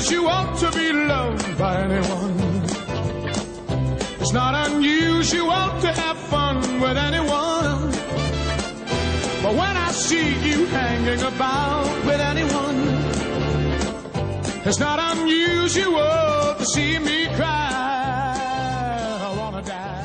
unusual to be loved by anyone. It's not unusual to have fun with anyone. But when I see you hanging about with anyone, it's not unusual to see me cry. I wanna die.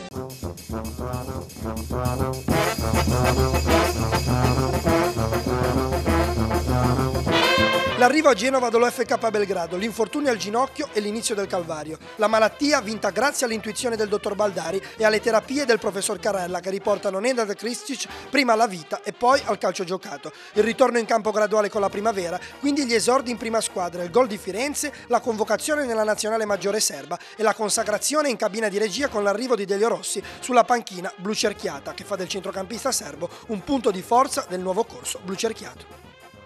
L'arrivo a Genova dall'OFK Belgrado, l'infortunio al ginocchio e l'inizio del calvario. La malattia vinta grazie all'intuizione del dottor Baldari e alle terapie del professor Carrella che riportano Nenad Krstić prima alla vita e poi al calcio giocato. Il ritorno in campo graduale con la primavera, quindi gli esordi in prima squadra, il gol di Firenze, la convocazione nella nazionale maggiore serba e la consacrazione in cabina di regia con l'arrivo di Delio Rossi sulla panchina blu cerchiata che fa del centrocampista serbo un punto di forza del nuovo corso blu cerchiato.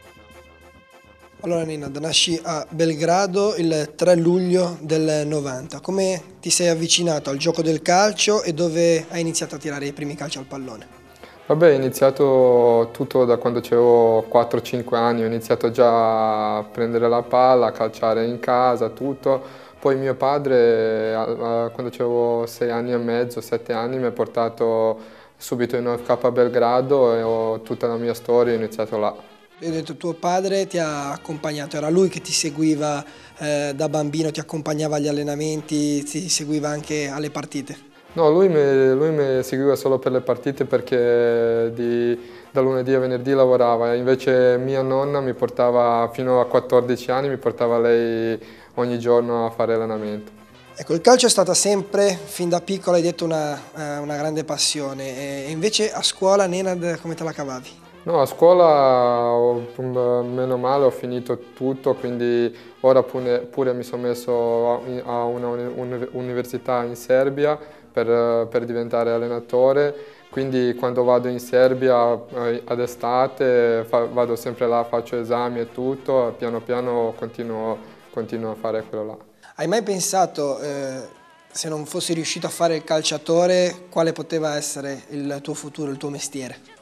Allora Nenad, nasci a Belgrado il 3 luglio del 90. Come ti sei avvicinato al gioco del calcio e dove hai iniziato a tirare i primi calci al pallone? Vabbè, ho iniziato tutto da quando avevo 4-5 anni, ho iniziato già a prendere la palla, a calciare in casa, tutto. Poi mio padre, quando avevo 6 anni e mezzo, 7 anni, mi ha portato subito in OFK Belgrado e ho tutta la mia storia, ho iniziato là. Hai detto tuo padre ti ha accompagnato, era lui che ti seguiva da bambino, ti accompagnava agli allenamenti, ti seguiva anche alle partite? No, lui mi seguiva solo per le partite perché da lunedì a venerdì lavorava, invece mia nonna mi portava fino a 14 anni, mi portava lei ogni giorno a fare allenamento. Ecco, il calcio è stata sempre, fin da piccola hai detto, una grande passione, e invece a scuola, Nenad, come te la cavavi? No, a scuola meno male ho finito tutto, quindi ora pure mi sono messo a una università in Serbia per diventare allenatore, quindi quando vado in Serbia ad estate vado sempre là, faccio esami e tutto, piano piano continuo a fare quello là. Hai mai pensato, se non fossi riuscito a fare il calciatore, quale poteva essere il tuo futuro, il tuo mestiere?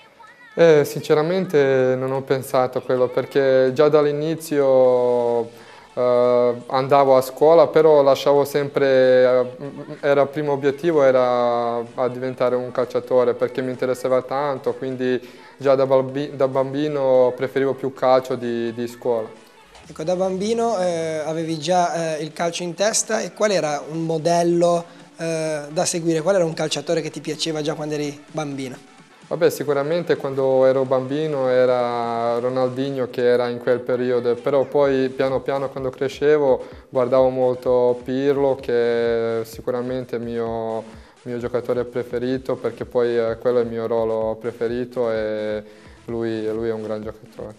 Sinceramente non ho pensato a quello perché già dall'inizio andavo a scuola, però lasciavo sempre, il primo obiettivo era a diventare un calciatore perché mi interessava tanto, quindi già da bambino preferivo più calcio di scuola. Ecco, da bambino avevi già il calcio in testa, e qual era un modello da seguire? Qual era un calciatore che ti piaceva già quando eri bambino? Vabbè, sicuramente quando ero bambino era Ronaldinho che era in quel periodo, però poi piano piano quando crescevo guardavo molto Pirlo, che è sicuramente il mio giocatore preferito perché poi quello è il mio ruolo preferito e lui è un gran giocatore.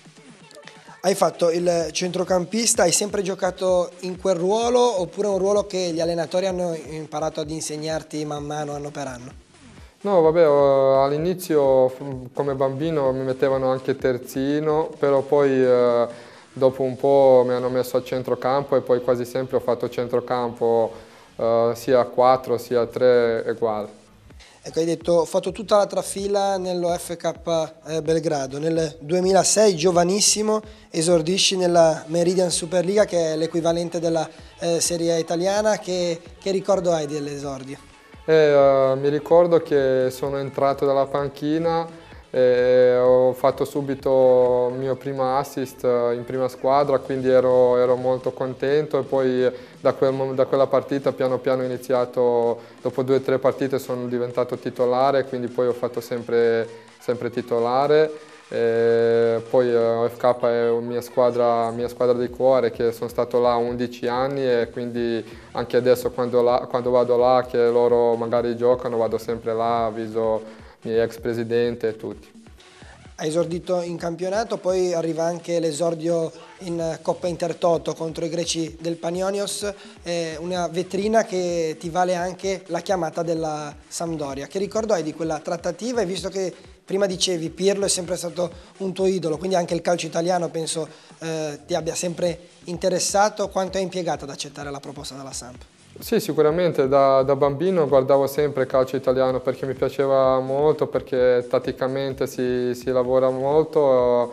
Hai fatto il centrocampista, hai sempre giocato in quel ruolo oppure un ruolo che gli allenatori hanno imparato ad insegnarti man mano, anno per anno? No, vabbè, all'inizio come bambino mi mettevano anche terzino, però poi dopo un po' mi hanno messo a centrocampo e poi quasi sempre ho fatto centrocampo sia a 4 sia a 3 uguale. Ecco, hai detto, ho fatto tutta la trafila nell'OFK Belgrado. Nel 2006, giovanissimo, esordisci nella Meridian Superliga, che è l'equivalente della Serie A italiana. Che ricordo hai dell'esordio? Mi ricordo che sono entrato dalla panchina e ho fatto subito il mio primo assist in prima squadra, quindi ero molto contento e poi da quella partita piano piano ho iniziato, dopo 2 o 3 partite sono diventato titolare, quindi poi ho fatto sempre titolare. E poi OFK è mia squadra di cuore, che sono stato là 11 anni e quindi anche adesso quando vado là che loro magari giocano vado sempre là, avviso i miei ex presidenti e tutti. Hai esordito in campionato, poi arriva anche l'esordio in Coppa Intertoto contro i greci del Panionios, una vetrina che ti vale anche la chiamata della Sampdoria. Che ricordo hai di quella trattativa, e visto che prima dicevi Pirlo è sempre stato un tuo idolo, quindi anche il calcio italiano penso ti abbia sempre interessato, quanto hai impiegato ad accettare la proposta della Samp? Sì, sicuramente da bambino guardavo sempre il calcio italiano perché mi piaceva molto, perché tatticamente si lavora molto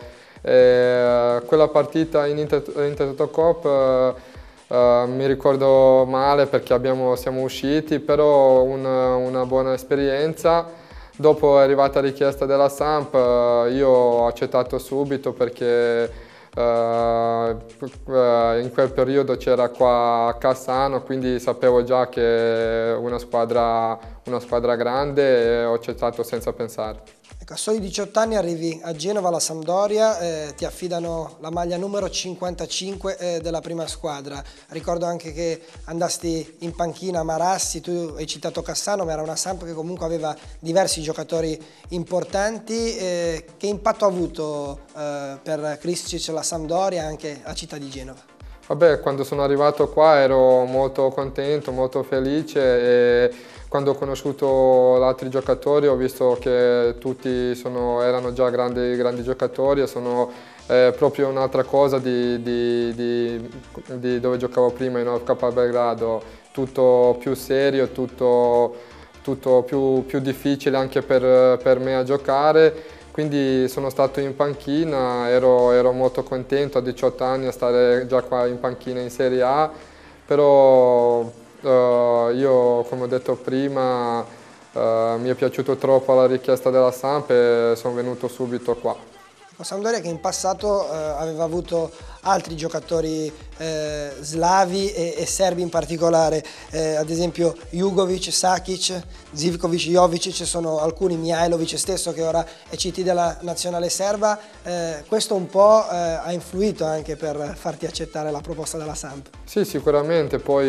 Quella partita in Intertoto mi ricordo male perché siamo usciti, però una buona esperienza. Dopo è arrivata la richiesta della Samp, io ho accettato subito perché in quel periodo c'era qua a Cassano, quindi sapevo già che è una squadra grande e ho accettato senza pensare. Ecco, a soli 18 anni arrivi a Genova, alla Sampdoria, ti affidano la maglia numero 55 della prima squadra. Ricordo anche che andasti in panchina a Marassi, tu hai citato Cassano, ma era una Samp che comunque aveva diversi giocatori importanti. Che impatto ha avuto per Krstić la Sampdoria e anche la città di Genova? Vabbè, quando sono arrivato qua ero molto contento, molto felice e quando ho conosciuto gli altri giocatori ho visto che tutti erano già grandi giocatori e sono proprio un'altra cosa di dove giocavo prima in FK Belgrado, tutto più serio, tutto più difficile anche per me a giocare. Quindi sono stato in panchina, ero molto contento a 18 anni a stare già qua in panchina in Serie A, però io, come ho detto prima, mi è piaciuto troppo la richiesta della Samp e sono venuto subito qua. Sampdoria che in passato aveva avuto altri giocatori slavi e serbi in particolare, ad esempio Jugovic, Sakic, Zivkovic, Jovicic, sono alcuni, Mihajlovic stesso che ora è CT della nazionale serba. Questo un po' ha influito anche per farti accettare la proposta della Samp? Sì, sicuramente, poi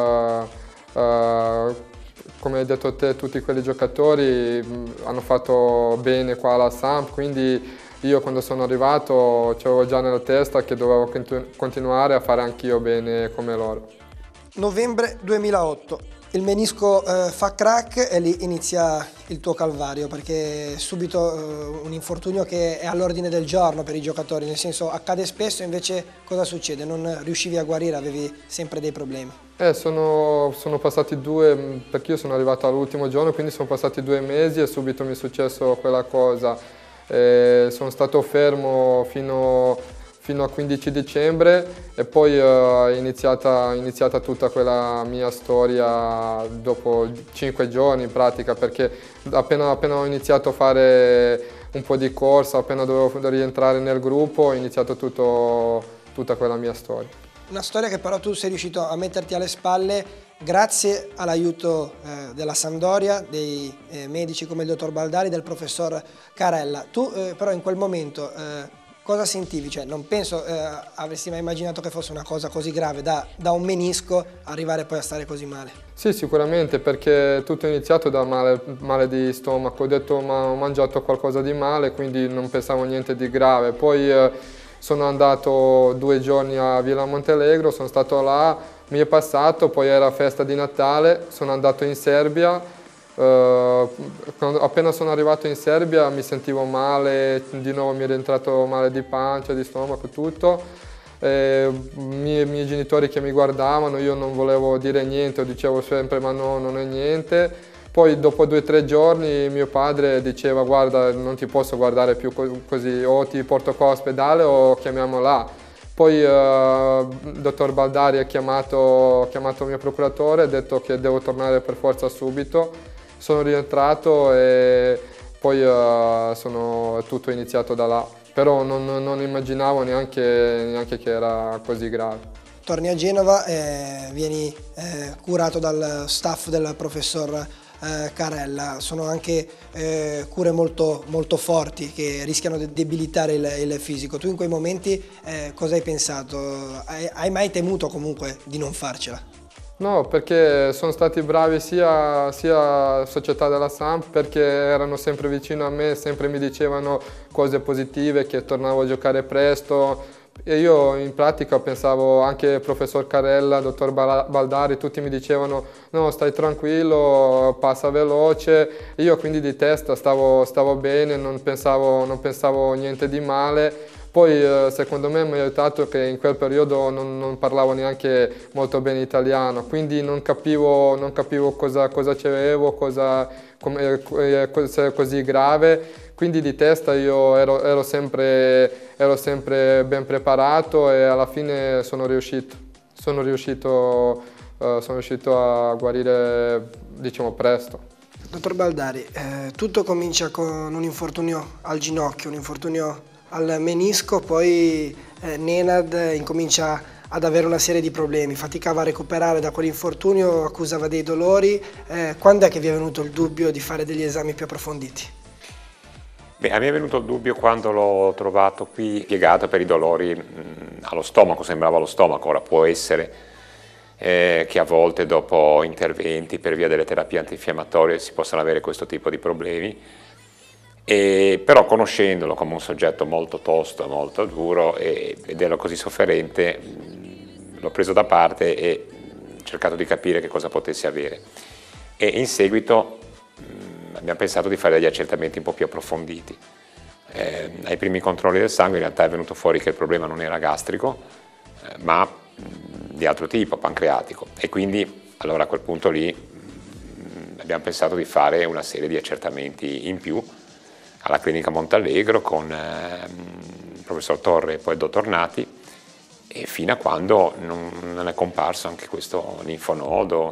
come hai detto te, tutti quelli giocatori hanno fatto bene qua alla Samp, quindi io quando sono arrivato avevo già nella testa che dovevo continuare a fare anch'io bene come loro. Novembre 2008, il menisco fa crack e lì inizia il tuo calvario, perché subito un infortunio che è all'ordine del giorno per i giocatori, nel senso accade spesso, invece cosa succede? Non riuscivi a guarire, avevi sempre dei problemi. Sono passati perché io sono arrivato all'ultimo giorno, quindi sono passati 2 mesi e subito mi è successo quella cosa. Sono stato fermo fino al 15 dicembre e poi è iniziata tutta quella mia storia dopo 5 giorni in pratica, perché appena ho iniziato a fare un po' di corsa, appena dovevo rientrare nel gruppo, è iniziato tutta quella mia storia. Una storia che però tu sei riuscito a metterti alle spalle grazie all'aiuto della Sampdoria, dei medici come il dottor Baldari, del professor Carella. Tu però in quel momento cosa sentivi? Cioè, non penso avresti mai immaginato che fosse una cosa così grave, da un menisco arrivare poi a stare così male. Sì, sicuramente, perché tutto è iniziato da male di stomaco. Ho detto, ma ho mangiato qualcosa di male, quindi non pensavo niente di grave. Poi sono andato 2 giorni a Villa Montelegro, sono stato là, mi è passato, poi era festa di Natale, sono andato in Serbia, appena sono arrivato in Serbia mi sentivo male, di nuovo mi è rientrato male di pancia, di stomaco, tutto. I miei genitori che mi guardavano, io non volevo dire niente, dicevo sempre ma no, non è niente. Poi dopo 2 o 3 giorni mio padre diceva guarda non ti posso guardare più così, o ti porto qua all'ospedale o chiamiamo là. Poi il dottor Baldari ha chiamato il mio procuratore, ha detto che devo tornare per forza subito. Sono rientrato e poi tutto iniziato da là, però non immaginavo neanche che era così grave. Torni a Genova e vieni curato dal staff del professor Carella. Sono anche cure molto, molto forti che rischiano di debilitare il fisico. Tu in quei momenti cosa hai pensato? Hai mai temuto comunque di non farcela? No, perché sono stati bravi sia società della Samp, perché erano sempre vicino a me, sempre mi dicevano cose positive, che tornavo a giocare presto. E io in pratica pensavo, anche il professor Carella, dottor Baldari, tutti mi dicevano no, stai tranquillo, passa veloce. Io quindi di testa stavo bene, non pensavo niente di male. Poi secondo me mi ha aiutato che in quel periodo non parlavo neanche molto bene italiano, quindi non capivo cosa c'avevo, se è così grave. Quindi di testa io ero sempre ero sempre ben preparato e alla fine sono riuscito a guarire, diciamo, presto. Dottor Baldari, tutto comincia con un infortunio al ginocchio, un infortunio al menisco, poi Nenad incomincia ad avere una serie di problemi, faticava a recuperare da quell'infortunio, accusava dei dolori. Quando è che vi è venuto il dubbio di fare degli esami più approfonditi? Beh, a me è venuto il dubbio quando l'ho trovato qui piegato per i dolori allo stomaco, sembrava allo stomaco. Ora può essere che a volte dopo interventi per via delle terapie antinfiammatorie si possano avere questo tipo di problemi. Però conoscendolo come un soggetto molto tosto, molto duro ed ero così sofferente, l'ho preso da parte e ho cercato di capire che cosa potesse avere. E in seguito abbiamo pensato di fare degli accertamenti un po' più approfonditi. Ai primi controlli del sangue in realtà è venuto fuori che il problema non era gastrico, ma di altro tipo, pancreatico. E quindi allora a quel punto lì abbiamo pensato di fare una serie di accertamenti in più alla clinica Montallegro con il professor Torre e poi il dottor Nati, e fino a quando non è comparso anche questo linfonodo,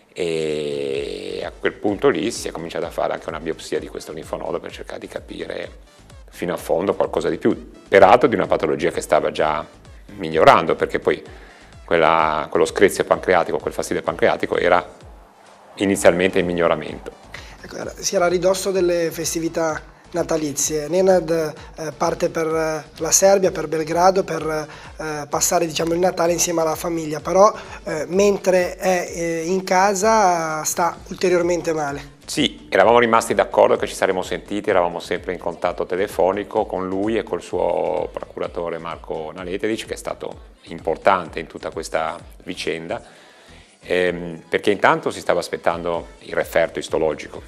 e a quel punto lì si è cominciato a fare anche una biopsia di questo linfonodo per cercare di capire fino a fondo qualcosa di più, peraltro di una patologia che stava già migliorando, perché poi quello screzio pancreatico, quel fastidio pancreatico era inizialmente in miglioramento. Ecco, si era a ridosso delle festività natalizie. Nenad parte per la Serbia, per Belgrado, per passare, diciamo, il Natale insieme alla famiglia, però mentre è in casa sta ulteriormente male. Sì, eravamo rimasti d'accordo che ci saremmo sentiti, eravamo sempre in contatto telefonico con lui e col suo procuratore Marco Naleteric, che è stato importante in tutta questa vicenda, perché intanto si stava aspettando il referto istologico,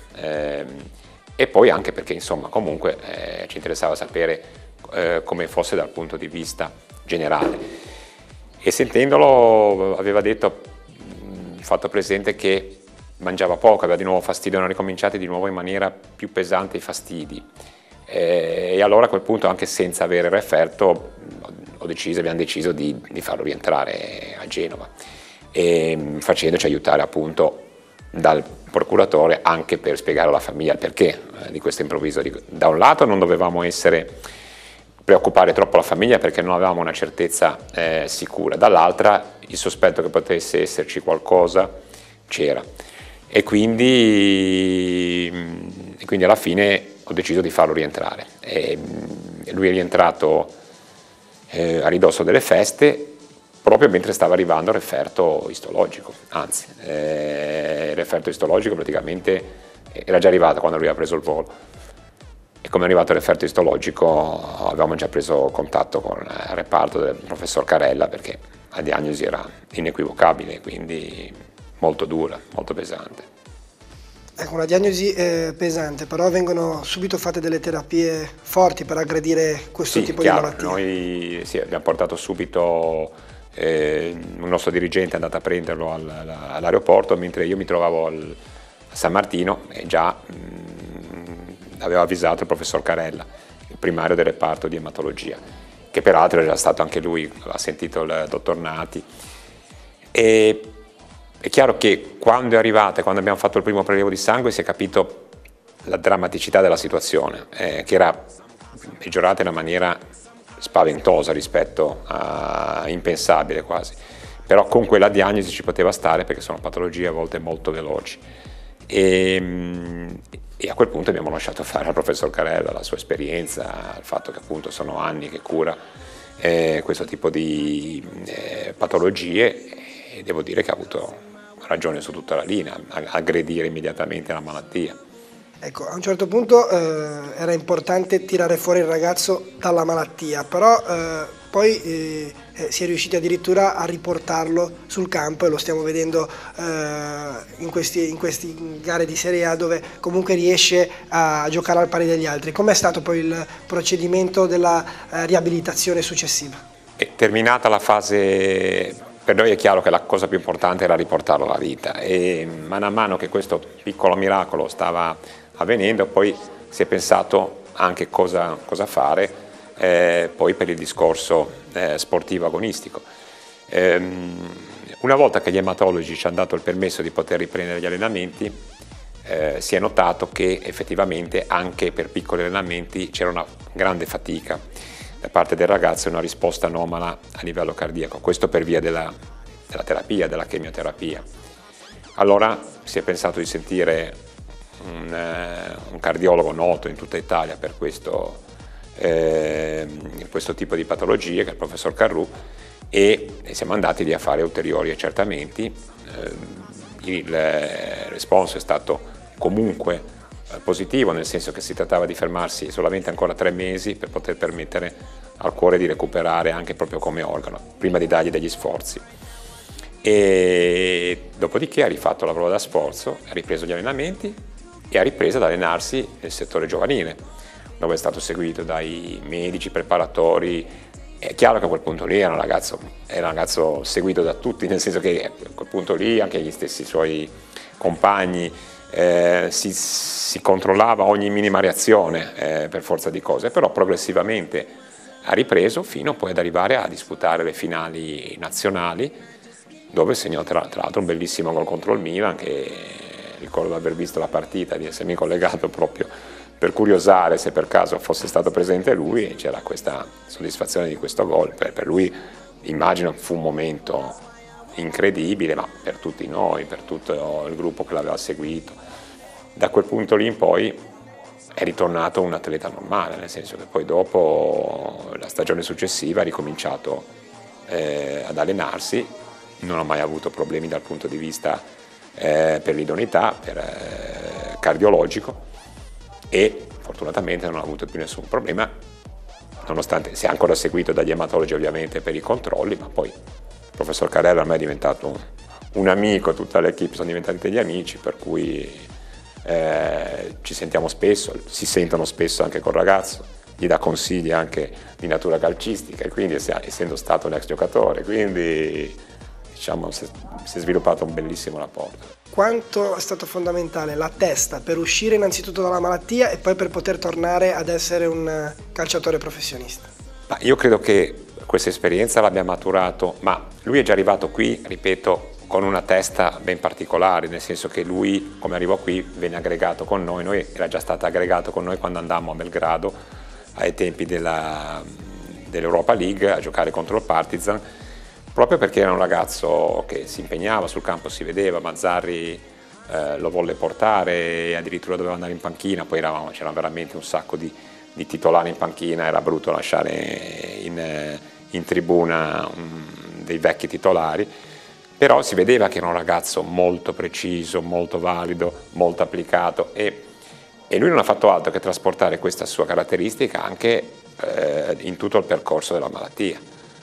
e poi anche perché insomma comunque ci interessava sapere come fosse dal punto di vista generale, e sentendolo aveva fatto presente che mangiava poco, aveva di nuovo fastidio, erano ricominciati di nuovo in maniera più pesante i fastidi, e allora a quel punto, anche senza avere referto, abbiamo deciso di farlo rientrare a Genova, e facendoci aiutare appunto dal procuratore anche per spiegare alla famiglia il perché di questo improvviso. Da un lato non dovevamo preoccupare troppo la famiglia perché non avevamo una certezza sicura, dall'altra il sospetto che potesse esserci qualcosa c'era, e quindi alla fine ho deciso di farlo rientrare. Lui è rientrato a ridosso delle feste, proprio mentre stava arrivando il referto istologico, anzi il referto istologico praticamente era già arrivato quando lui ha preso il volo, e come è arrivato il referto istologico avevamo già preso contatto con il reparto del professor Carella, perché la diagnosi era inequivocabile, quindi molto dura, molto pesante. Ecco, una diagnosi pesante, però vengono subito fatte delle terapie forti per aggredire questo tipo di malattia. Noi abbiamo portato subito un nostro dirigente è andato a prenderlo all'aeroporto, mentre io mi trovavo a San Martino, e già avevo avvisato il professor Carella, il primario del reparto di ematologia, che peraltro era stato anche lui, ha sentito il dottor Nati. E è chiaro che quando abbiamo fatto il primo prelievo di sangue, si è capito la drammaticità della situazione, che era peggiorata in una maniera spaventosa rispetto a impensabile quasi, però con quella diagnosi ci poteva stare perché sono patologie a volte molto veloci, e a quel punto abbiamo lasciato fare al professor Carella la sua esperienza, il fatto che appunto sono anni che cura questo tipo di patologie, e devo dire che ha avuto ragione su tutta la linea a aggredire immediatamente la malattia. Ecco, a un certo punto era importante tirare fuori il ragazzo dalla malattia, però poi si è riusciti addirittura a riportarlo sul campo, e lo stiamo vedendo in queste gare di Serie A, dove comunque riesce a giocare al pari degli altri. Com'è stato poi il procedimento della riabilitazione successiva? Terminata la fase, per noi è chiaro che la cosa più importante era riportarlo alla vita, e mano a mano che questo piccolo miracolo stava avvenendo, poi si è pensato anche cosa fare poi per il discorso sportivo agonistico. Una volta che gli ematologi ci hanno dato il permesso di poter riprendere gli allenamenti, si è notato che effettivamente anche per piccoli allenamenti c'era una grande fatica da parte del ragazzo e una risposta anomala a livello cardiaco, questo per via della terapia, della chemioterapia. Allora si è pensato di sentire un cardiologo noto in tutta Italia per questo tipo di patologie, che è il professor Carrù, e siamo andati lì a fare ulteriori accertamenti. Il responso è stato comunque positivo, nel senso che si trattava di fermarsi solamente ancora 3 mesi per poter permettere al cuore di recuperare anche proprio come organo, prima di dargli degli sforzi. E dopodiché ha rifatto la prova da sforzo, ha ripreso gli allenamenti e ha ripreso ad allenarsi nel settore giovanile, dove è stato seguito dai medici preparatori. È chiaro che a quel punto lì era un ragazzo seguito da tutti, nel senso che a quel punto lì anche gli stessi suoi compagni si controllava ogni minima reazione per forza di cose, però progressivamente ha ripreso fino poi ad arrivare a disputare le finali nazionali, dove segnò tra l'altro un bellissimo gol contro il Milan, che ricordo di aver visto la partita, di essermi collegato proprio per curiosare se per caso fosse stato presente lui, e c'era questa soddisfazione di questo gol. Per lui immagino fu un momento incredibile, ma per tutti noi, per tutto il gruppo che l'aveva seguito. Da quel punto lì in poi è ritornato un atleta normale, nel senso che poi dopo la stagione successiva ha ricominciato ad allenarsi, non ha mai avuto problemi dal punto di vista per l'idoneità, cardiologico, e fortunatamente non ha avuto più nessun problema, nonostante sia ancora seguito dagli ematologi ovviamente per i controlli, ma poi il professor Carrella ormai è diventato un amico, tutta l'equipe sono diventati degli amici, per cui ci sentiamo spesso, si sentono spesso anche col ragazzo, gli dà consigli anche di natura calcistica, e quindi essendo stato un ex giocatore, quindi diciamo si è sviluppato un bellissimo rapporto. Quanto è stato fondamentale la testa per uscire innanzitutto dalla malattia e poi per poter tornare ad essere un calciatore professionista? Ma io credo che questa esperienza l'abbia maturato, ma lui è già arrivato qui, ripeto, con una testa ben particolare, nel senso che lui, come arrivò qui, venne aggregato con noi era già stato aggregato con noi quando andammo a Belgrado ai tempi dell'Europa League a giocare contro il Partizan, proprio perché era un ragazzo che si impegnava sul campo, si vedeva. Mazzarri lo volle portare e addirittura doveva andare in panchina, poi c'era veramente un sacco di titolari in panchina, era brutto lasciare in tribuna dei vecchi titolari, però si vedeva che era un ragazzo molto preciso, molto valido, molto applicato, e lui non ha fatto altro che trasportare questa sua caratteristica anche in tutto il percorso della malattia.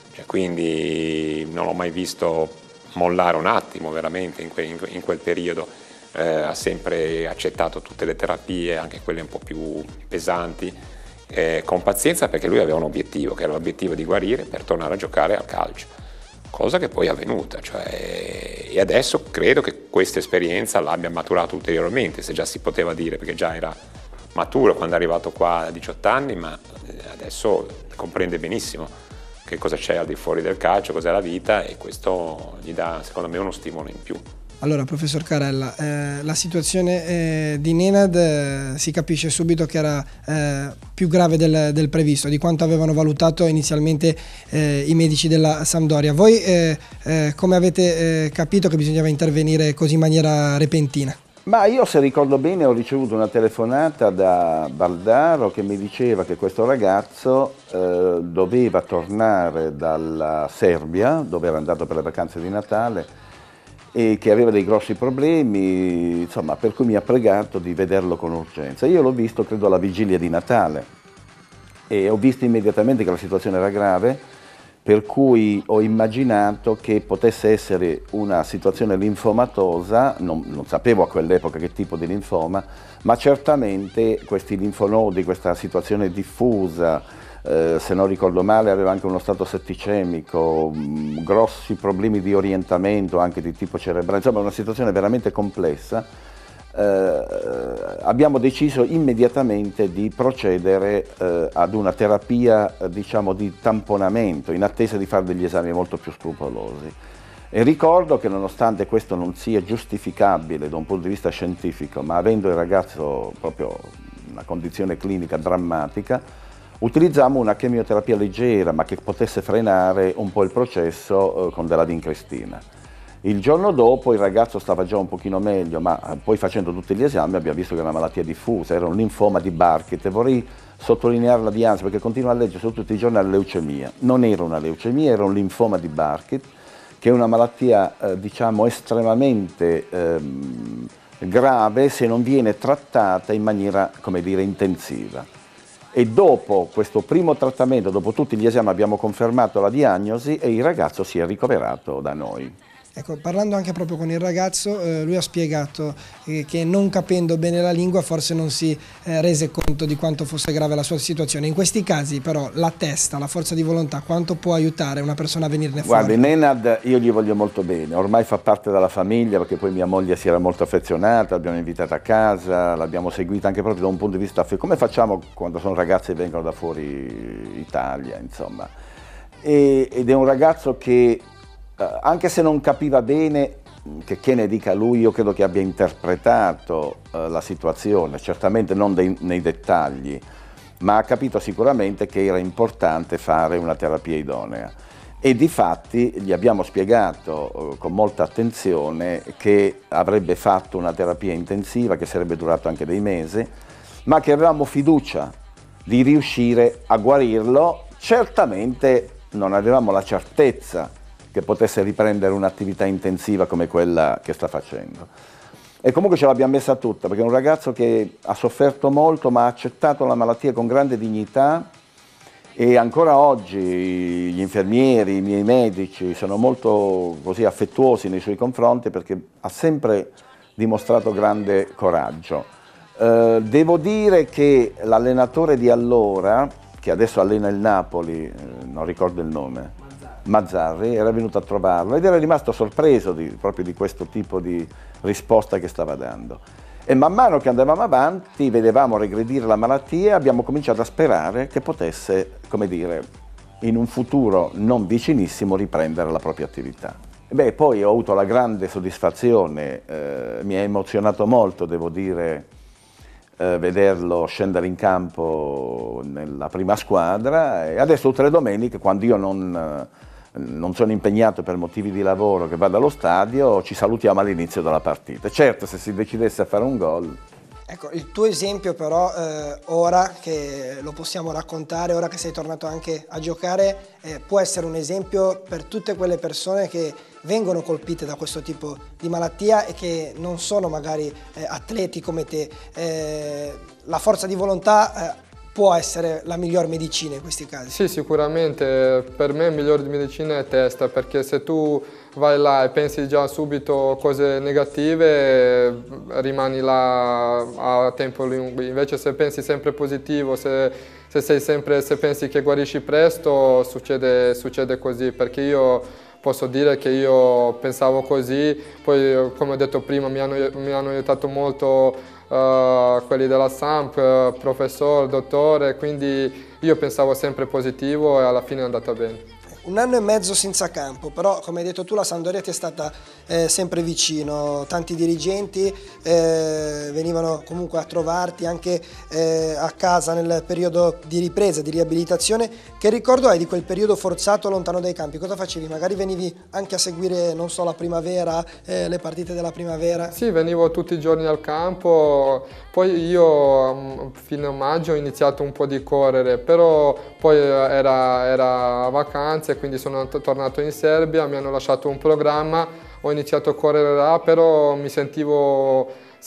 Quindi non l'ho mai visto mollare un attimo veramente in quel periodo, ha sempre accettato tutte le terapie, anche quelle un po' più pesanti, con pazienza, perché lui aveva un obiettivo, che era l'obiettivo di guarire per tornare a giocare al calcio, cosa che poi è avvenuta, e adesso credo che questa esperienza l'abbia maturato ulteriormente, se già si poteva dire, perché già era maturo quando è arrivato qua a 18 anni, ma adesso comprende benissimo che cosa c'è al di fuori del calcio, cos'è la vita, e questo gli dà secondo me uno stimolo in più. Allora, professor Carrella, la situazione di Nenad si capisce subito che era più grave del previsto, di quanto avevano valutato inizialmente i medici della Sampdoria. Voi come avete capito che bisognava intervenire così in maniera repentina? Ma io, se ricordo bene, ho ricevuto una telefonata da Baldaro che mi diceva che questo ragazzo doveva tornare dalla Serbia, dove era andato per le vacanze di Natale, e che aveva dei grossi problemi, insomma, per cui mi ha pregato di vederlo con urgenza. Io l'ho visto, credo, alla vigilia di Natale, e ho visto immediatamente che la situazione era grave, per cui ho immaginato che potesse essere una situazione linfomatosa. Non sapevo a quell'epoca che tipo di linfoma, ma certamente questi linfonodi, questa situazione diffusa, se non ricordo male aveva anche uno stato setticemico, grossi problemi di orientamento anche di tipo cerebrale, insomma una situazione veramente complessa, abbiamo deciso immediatamente di procedere ad una terapia diciamo di tamponamento in attesa di fare degli esami molto più scrupolosi. E ricordo che nonostante questo non sia giustificabile da un punto di vista scientifico, ma avendo il ragazzo proprio una condizione clinica drammatica, utilizzammo una chemioterapia leggera ma che potesse frenare un po' il processo con della vincristina. Il giorno dopo il ragazzo stava già un pochino meglio, ma poi facendo tutti gli esami abbiamo visto che era una malattia diffusa, era un linfoma di Burkitt, e vorrei sottolineare la diagnosi perché continuo a leggere su tutti i giornali leucemia. Non era una leucemia, era un linfoma di Burkitt, che è una malattia diciamo estremamente grave se non viene trattata in maniera, come dire, intensiva. E dopo questo primo trattamento, dopo tutti gli esami, abbiamo confermato la diagnosi e il ragazzo si è ricoverato da noi. Ecco, parlando anche proprio con il ragazzo, lui ha spiegato che non capendo bene la lingua forse non si rese conto di quanto fosse grave la sua situazione. In questi casi però la testa, la forza di volontà, quanto può aiutare una persona a venirne fuori? Guardi, Nenad io gli voglio molto bene, ormai fa parte della famiglia perché poi mia moglie si era molto affezionata, l'abbiamo invitata a casa, l'abbiamo seguita anche proprio da un punto di vista affettivo, come facciamo quando sono ragazzi e vengono da fuori Italia, insomma. Ed è un ragazzo che anche se non capiva bene, che ne dica lui, io credo che abbia interpretato la situazione, certamente non nei dettagli, ma ha capito sicuramente che era importante fare una terapia idonea. E difatti gli abbiamo spiegato con molta attenzione che avrebbe fatto una terapia intensiva, che sarebbe durato anche dei mesi, ma che avevamo fiducia di riuscire a guarirlo. Certamente non avevamo la certezza che potesse riprendere un'attività intensiva come quella che sta facendo. E comunque ce l'abbiamo messa tutta, perché è un ragazzo che ha sofferto molto, ma ha accettato la malattia con grande dignità, e ancora oggi gli infermieri, i miei medici sono molto così affettuosi nei suoi confronti, perché ha sempre dimostrato grande coraggio. Devo dire che l'allenatore di allora, che adesso allena il Napoli, non ricordo il nome, Mazzarri, era venuto a trovarlo ed era rimasto sorpreso proprio di questo tipo di risposta che stava dando. E man mano che andavamo avanti, vedevamo regredire la malattia e abbiamo cominciato a sperare che potesse, come dire, in un futuro non vicinissimo riprendere la propria attività. Beh, poi ho avuto la grande soddisfazione, mi ha emozionato molto, devo dire, vederlo scendere in campo nella prima squadra, e adesso tutte le domeniche, quando io non sono impegnato per motivi di lavoro, che vado allo stadio, ci salutiamo all'inizio della partita. Certo, se si decidesse a fare un gol. Ecco, il tuo esempio però, ora che lo possiamo raccontare, ora che sei tornato anche a giocare, può essere un esempio per tutte quelle persone che vengono colpite da questo tipo di malattia e che non sono magari atleti come te. La forza di volontà può essere la miglior medicina in questi casi. Sì, sicuramente. Per me la miglior medicina è testa, perché se tu vai là e pensi già subito cose negative, rimani là a tempo lungo. Invece se pensi sempre positivo, se pensi che guarisci presto, succede così, perché io posso dire che io pensavo così, poi come ho detto prima mi hanno aiutato molto quelli della SAMP, professore, dottore, quindi io pensavo sempre positivo e alla fine è andata bene. Un anno e mezzo senza campo, però come hai detto tu la Sampdoria ti è stata sempre vicino, tanti dirigenti venivano comunque a trovarti anche a casa nel periodo di ripresa, di riabilitazione. Che ricordo hai di quel periodo forzato lontano dai campi? Cosa facevi? Magari venivi anche a seguire, non so, la primavera, le partite della primavera? Sì, venivo tutti i giorni al campo, poi io fino a maggio ho iniziato un po' di correre, però poi era vacanze, quindi sono tornato in Serbia, mi hanno lasciato un programma, ho iniziato a correre là, però mi sentivo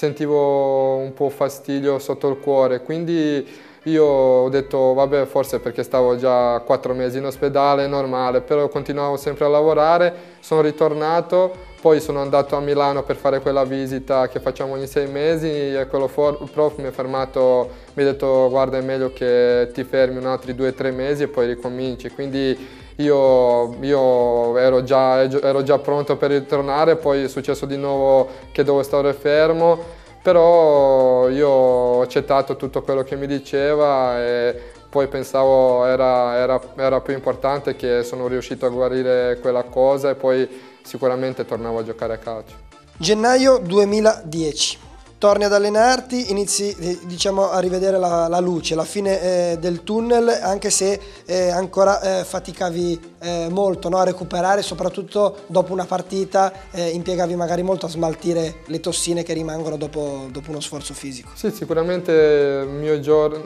un po' fastidio sotto il cuore, quindi io ho detto vabbè, forse perché stavo già 4 mesi in ospedale, è normale, però continuavo sempre a lavorare, sono ritornato, poi sono andato a Milano per fare quella visita che facciamo ogni 6 mesi e quello prof mi ha fermato, mi ha detto guarda, è meglio che ti fermi un altri 2-3 mesi e poi ricominci, quindi io ero già pronto per ritornare, poi è successo di nuovo che dovevo stare fermo, però io ho accettato tutto quello che mi diceva e poi pensavo era più importante che sono riuscito a guarire quella cosa e poi sicuramente tornavo a giocare a calcio. Gennaio 2010. Torni ad allenarti, inizi diciamo, a rivedere la luce, la fine del tunnel, anche se ancora faticavi molto, no? A recuperare, soprattutto dopo una partita impiegavi magari molto a smaltire le tossine che rimangono dopo uno sforzo fisico. Sì, sicuramente il mio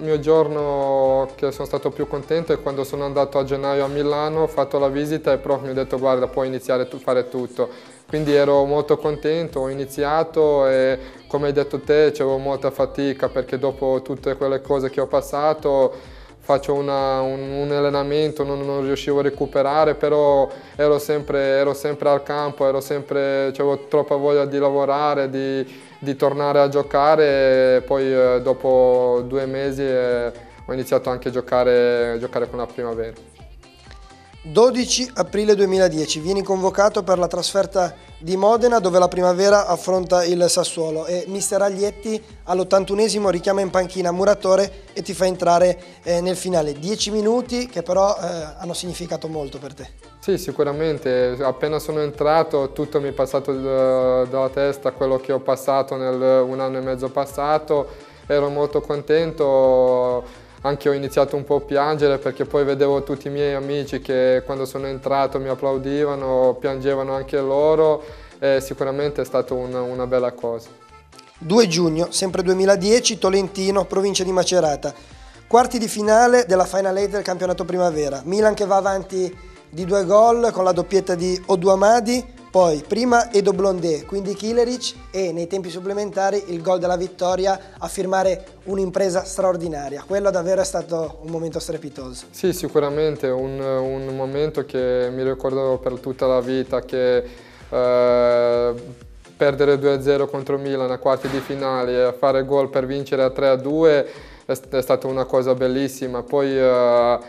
giorno che sono stato più contento è quando sono andato a gennaio a Milano, ho fatto la visita e il prof mi ha detto guarda puoi iniziare a fare tutto. Quindi ero molto contento, ho iniziato e come hai detto te c'avevo molta fatica perché dopo tutte quelle cose che ho passato faccio un allenamento, non riuscivo a recuperare, però ero sempre al campo, avevo troppa voglia di lavorare, di tornare a giocare e poi dopo 2 mesi ho iniziato anche a giocare con la Primavera. 12 aprile 2010, vieni convocato per la trasferta di Modena dove la Primavera affronta il Sassuolo e mister Aglietti all'81esimo richiama in panchina Muratore e ti fa entrare nel finale. 10 minuti che però hanno significato molto per te. Sì, sicuramente, appena sono entrato tutto mi è passato dalla testa quello che ho passato nel 1 anno e mezzo passato, ero molto contento. Anche ho iniziato un po' a piangere perché poi vedevo tutti i miei amici che quando sono entrato mi applaudivano, piangevano anche loro e sicuramente è stata una bella cosa. 2 giugno, sempre 2010, Tolentino, provincia di Macerata. Quarti di finale della Final 8 del campionato Primavera. Milan che va avanti di 2 gol con la doppietta di Oduamadi. Poi prima Edo Blondé, quindi Kileric e nei tempi supplementari il gol della vittoria a firmare un'impresa straordinaria. Quello davvero è stato un momento strepitoso. Sì, sicuramente un momento che mi ricordo per tutta la vita, che perdere 2-0 contro Milan a quarti di finale e fare gol per vincere a 3-2 è stata una cosa bellissima. Poi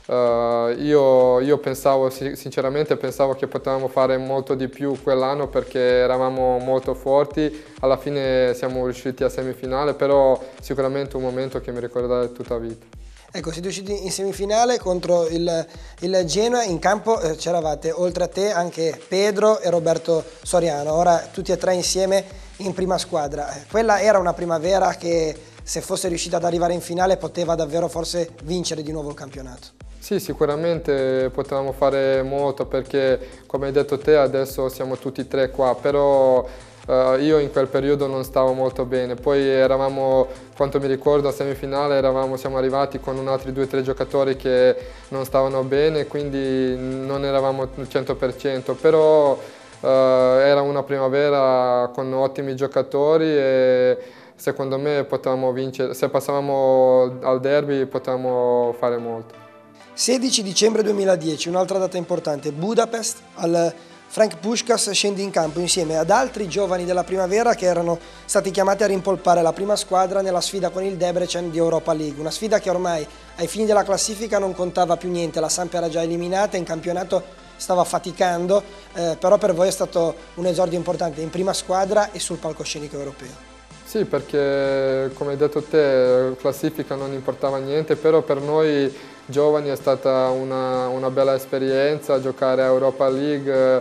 io pensavo, sinceramente pensavo che potevamo fare molto di più quell'anno perché eravamo molto forti, alla fine siamo riusciti a semifinale, però sicuramente un momento che mi ricorderò tutta la vita. Ecco, siete usciti in semifinale contro il Genoa, in campo c'eravate oltre a te anche Pedro e Roberto Soriano, ora tutti e 3 insieme in prima squadra. Quella era una Primavera che se fosse riuscita ad arrivare in finale poteva davvero forse vincere di nuovo il campionato. Sì, sicuramente potevamo fare molto perché, come hai detto te, adesso siamo tutti e 3 qua, però io in quel periodo non stavo molto bene. Poi eravamo, quanto mi ricordo, a semifinale siamo arrivati con altri 2-3 giocatori che non stavano bene, quindi non eravamo al 100%, però era una Primavera con ottimi giocatori e secondo me potevamo vincere, se passavamo al derby potevamo fare molto. 16 dicembre 2010, un'altra data importante, Budapest, al Frank Puskás scendi in campo insieme ad altri giovani della Primavera che erano stati chiamati a rimpolpare la prima squadra nella sfida con il Debrecen di Europa League, una sfida che ormai ai fini della classifica non contava più niente, la Samp era già eliminata, in campionato stava faticando, però per voi è stato un esordio importante in prima squadra e sul palcoscenico europeo. Sì, perché come hai detto te, classifica non importava niente, però per noi giovani è stata una bella esperienza giocare a Europa League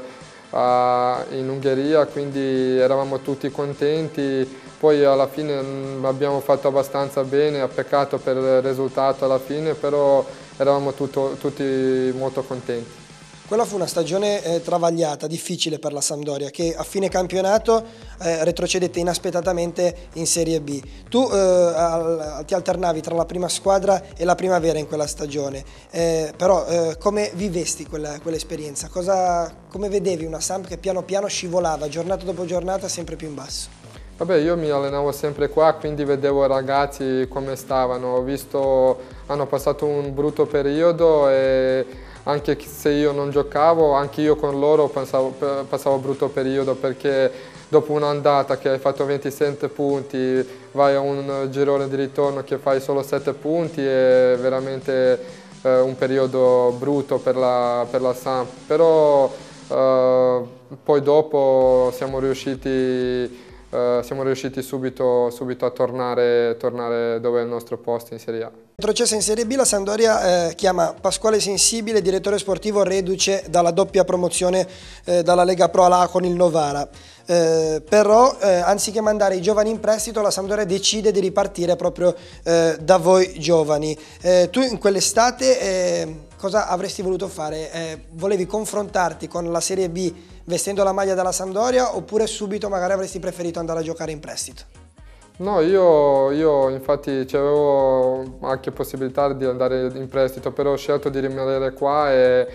in Ungheria, quindi eravamo tutti contenti, poi alla fine abbiamo fatto abbastanza bene, ha peccato per il risultato alla fine, però eravamo tutti molto contenti. Quella fu una stagione travagliata, difficile per la Sampdoria, che a fine campionato retrocedette inaspettatamente in Serie B. Tu ti alternavi tra la prima squadra e la Primavera in quella stagione, però come vivesti quell'esperienza? Come vedevi una Samp che piano piano scivolava, giornata dopo giornata, sempre più in basso? Vabbè, io mi allenavo sempre qua, quindi vedevo i ragazzi come stavano, hanno passato un brutto periodo e anche se io non giocavo, anche io con loro passavo un brutto periodo perché dopo un'andata che hai fatto 27 punti, vai a un girone di ritorno che fai solo 7 punti, è veramente un periodo brutto per la Samp. Però poi dopo siamo riusciti siamo riusciti subito a tornare dove è il nostro posto in Serie A. Retrocessa in Serie B, la Sampdoria chiama Pasquale Sensibile, direttore sportivo reduce dalla doppia promozione dalla Lega Pro A con il Novara. Però anziché mandare i giovani in prestito, la Sampdoria decide di ripartire proprio da voi giovani. Tu in quell'estate cosa avresti voluto fare? Volevi confrontarti con la Serie B vestendo la maglia della Sampdoria, oppure subito magari avresti preferito andare a giocare in prestito? No, io infatti avevo anche possibilità di andare in prestito, però ho scelto di rimanere qua e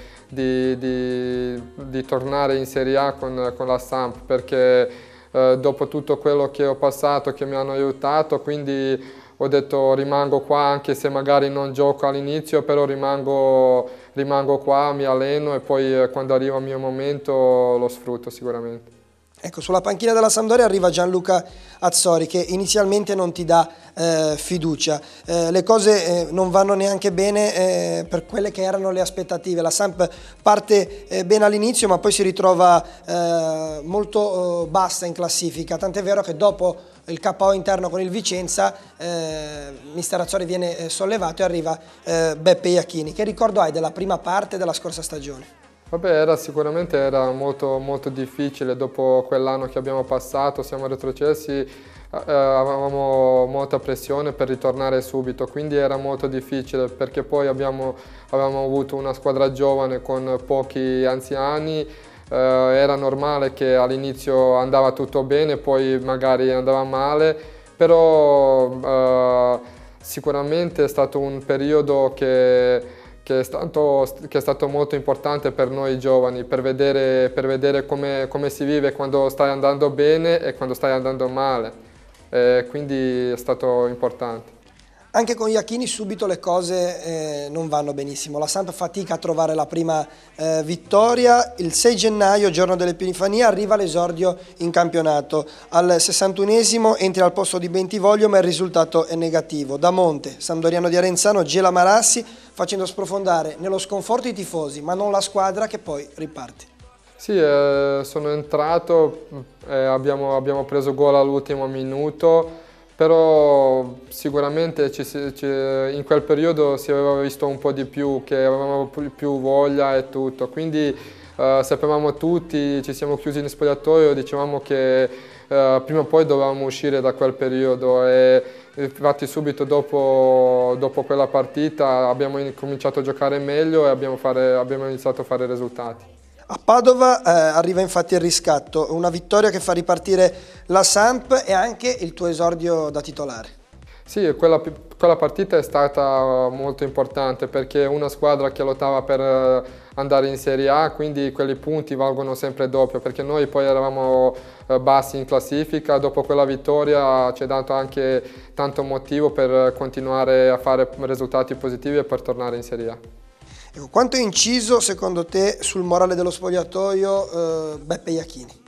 di tornare in Serie A con la Samp, perché dopo tutto quello che ho passato, che mi hanno aiutato, quindi ho detto rimango qua anche se magari non gioco all'inizio, però rimango qua, mi alleno e poi quando arriva il mio momento lo sfrutto sicuramente. Ecco, sulla panchina della Sampdoria arriva Gianluca Azzori che inizialmente non ti dà fiducia. Le cose non vanno neanche bene per quelle che erano le aspettative. La Samp parte bene all'inizio ma poi si ritrova molto bassa in classifica, tant'è vero che dopo il KO interno con il Vicenza mister Azzori viene sollevato e arriva Beppe Iachini. Che ricordo hai della prima parte della scorsa stagione? Vabbè, sicuramente era molto difficile dopo quell'anno che abbiamo passato, siamo retrocessi, avevamo molta pressione per ritornare subito, quindi era molto difficile perché poi avevamo avuto una squadra giovane con pochi anziani, era normale che all'inizio andava tutto bene, poi magari andava male, però sicuramente è stato un periodo che è stato molto importante per noi giovani, per vedere come si vive quando stai andando bene e quando stai andando male, quindi è stato importante. Anche con Iachini subito le cose non vanno benissimo, la Samp fatica a trovare la prima vittoria, il 6 gennaio, giorno dell'Epifania, arriva l'esordio in campionato, al 61esimo entri al posto di Bentivoglio ma il risultato è negativo. Damonte, sampdoriano di Arenzano, gela Marassi facendo sprofondare nello sconforto i tifosi ma non la squadra che poi riparte. Sì, sono entrato, abbiamo preso gol all'ultimo minuto, però sicuramente in quel periodo si aveva visto un po' di più, che avevamo più voglia e tutto, quindi sapevamo tutti, ci siamo chiusi in spogliatoio, dicevamo che prima o poi dovevamo uscire da quel periodo e infatti subito dopo quella partita abbiamo cominciato a giocare meglio e abbiamo iniziato a fare risultati. A Padova arriva infatti il riscatto, una vittoria che fa ripartire la Samp e anche il tuo esordio da titolare. Sì, quella partita è stata molto importante perché è una squadra che lottava per andare in Serie A, quindi quelli punti valgono sempre doppio, perché noi poi eravamo bassi in classifica, dopo quella vittoria ci ha dato anche tanto motivo per continuare a fare risultati positivi e per tornare in Serie A. Ecco, quanto è inciso secondo te sul morale dello spogliatoio Beppe Iachini?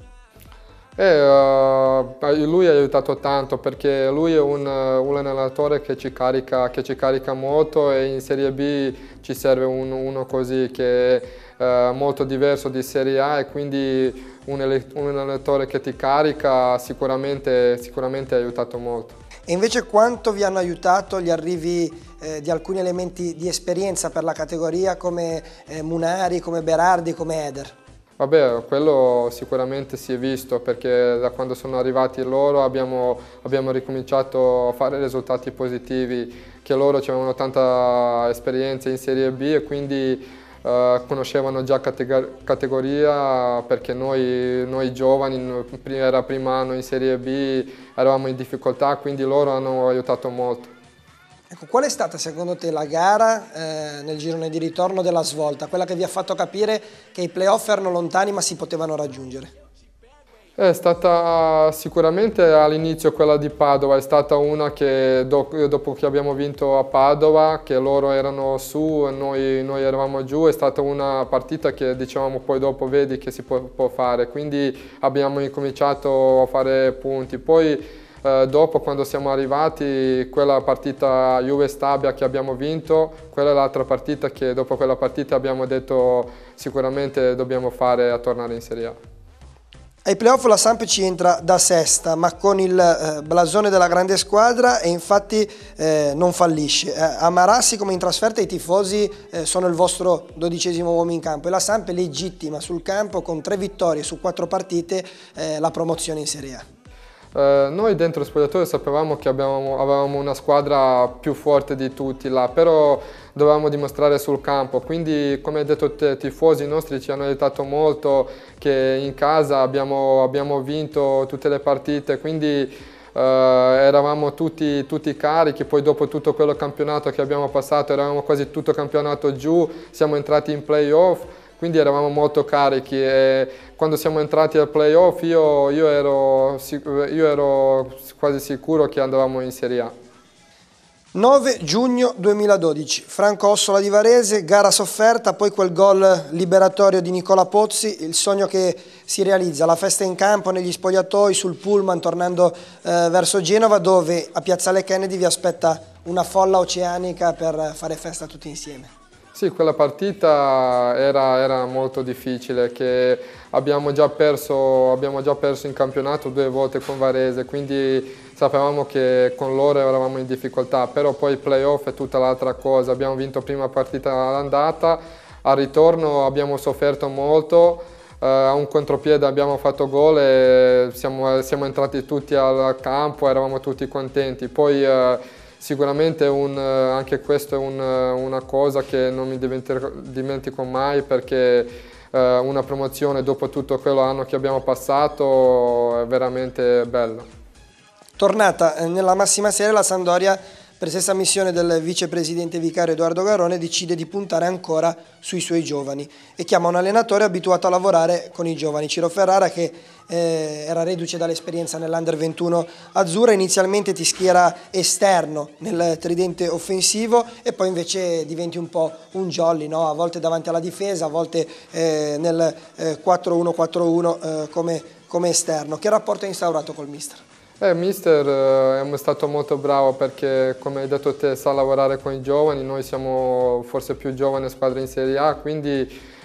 Lui ha aiutato tanto perché lui è un allenatore che ci carica molto e in Serie B ci serve uno così che è molto diverso di Serie A e quindi un allenatore che ti carica sicuramente ha aiutato molto. E invece quanto vi hanno aiutato gli arrivi di alcuni elementi di esperienza per la categoria come Munari, come Berardi, come Eder? Vabbè, quello sicuramente si è visto perché da quando sono arrivati loro abbiamo ricominciato a fare risultati positivi, che loro avevano tanta esperienza in Serie B e quindi conoscevano già categoria perché noi giovani, era primo anno in Serie B, eravamo in difficoltà, quindi loro hanno aiutato molto. Ecco, qual è stata secondo te la gara nel girone di ritorno della svolta, quella che vi ha fatto capire che i playoff erano lontani ma si potevano raggiungere? È stata sicuramente all'inizio quella di Padova, è stata una che dopo che abbiamo vinto a Padova, che loro erano su e noi eravamo giù, è stata una partita che dicevamo poi dopo vedi che si può fare, quindi abbiamo incominciato a fare punti. Poi dopo quando siamo arrivati, quella partita Juve-Stabia che abbiamo vinto, quella è l'altra partita che dopo quella partita abbiamo detto sicuramente dobbiamo fare a tornare in Serie A. Ai playoff la Samp ci entra da sesta, ma con il blasone della grande squadra e infatti non fallisce. A Marassi, come in trasferta, i tifosi sono il vostro 12° uomo in campo e la Samp legittima sul campo con 3 vittorie su 4 partite la promozione in Serie A. Noi dentro lo spogliatoio sapevamo che avevamo una squadra più forte di tutti là, però dovevamo dimostrare sul campo, quindi come hai detto te, i tifosi nostri ci hanno aiutato molto, che in casa abbiamo vinto tutte le partite, quindi eravamo tutti carichi. Poi dopo tutto quello campionato che abbiamo passato, eravamo quasi tutto campionato giù, siamo entrati in playoff, quindi eravamo molto carichi e quando siamo entrati al playoff io ero quasi sicuro che andavamo in Serie A. 9 giugno 2012, Franco Ossola di Varese, gara sofferta, poi quel gol liberatorio di Nicola Pozzi, il sogno che si realizza, la festa in campo, negli spogliatoi, sul pullman tornando verso Genova, dove a Piazzale Kennedy vi aspetta una folla oceanica per fare festa tutti insieme. Sì, quella partita era molto difficile, che abbiamo già perso in campionato 2 volte con Varese, quindi sapevamo che con loro eravamo in difficoltà, però poi il playoff è tutta l'altra cosa. Abbiamo vinto prima partita all'andata, al ritorno abbiamo sofferto molto, a un contropiede abbiamo fatto gol e siamo entrati tutti al campo, eravamo tutti contenti. Poi sicuramente anche questo è una cosa che non mi dimentico mai, perché una promozione dopo tutto quell'anno che abbiamo passato è veramente bella. Tornata nella massima serie, la Sampdoria, per stessa missione del vicepresidente vicario Edoardo Garrone, decide di puntare ancora sui suoi giovani e chiama un allenatore abituato a lavorare con i giovani, Ciro Ferrara, che era reduce dall'esperienza nell'Under 21 azzurra. Inizialmente ti schiera esterno nel tridente offensivo e poi invece diventi un po' un jolly, no? A volte davanti alla difesa, a volte nel 4-1-4-1 come esterno. Che rapporto hai instaurato col mister? Mister è stato molto bravo, perché come hai detto te sa lavorare con i giovani, noi siamo forse più giovane squadra in Serie A, quindi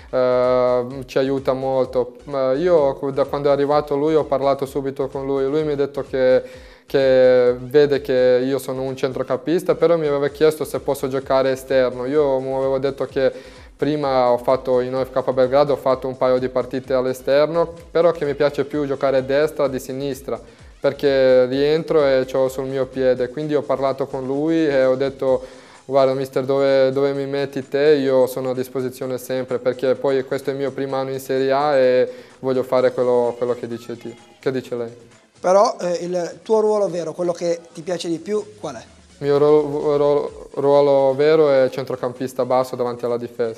ci aiuta molto. Io da quando è arrivato lui ho parlato subito con lui mi ha detto che vede che io sono un centrocampista, però mi aveva chiesto se posso giocare esterno. Io mi avevo detto che prima in OFK Belgrado ho fatto un paio di partite all'esterno, però che mi piace più giocare a destra, di sinistra, perché rientro e c'ho sul mio piede. Quindi ho parlato con lui e ho detto: guarda mister, dove mi metti te? Io sono a disposizione sempre, perché poi questo è il mio primo anno in Serie A e voglio fare quello che dice lei. Però il tuo ruolo vero, quello che ti piace di più, qual è? Il mio ruolo vero è centrocampista basso davanti alla difesa.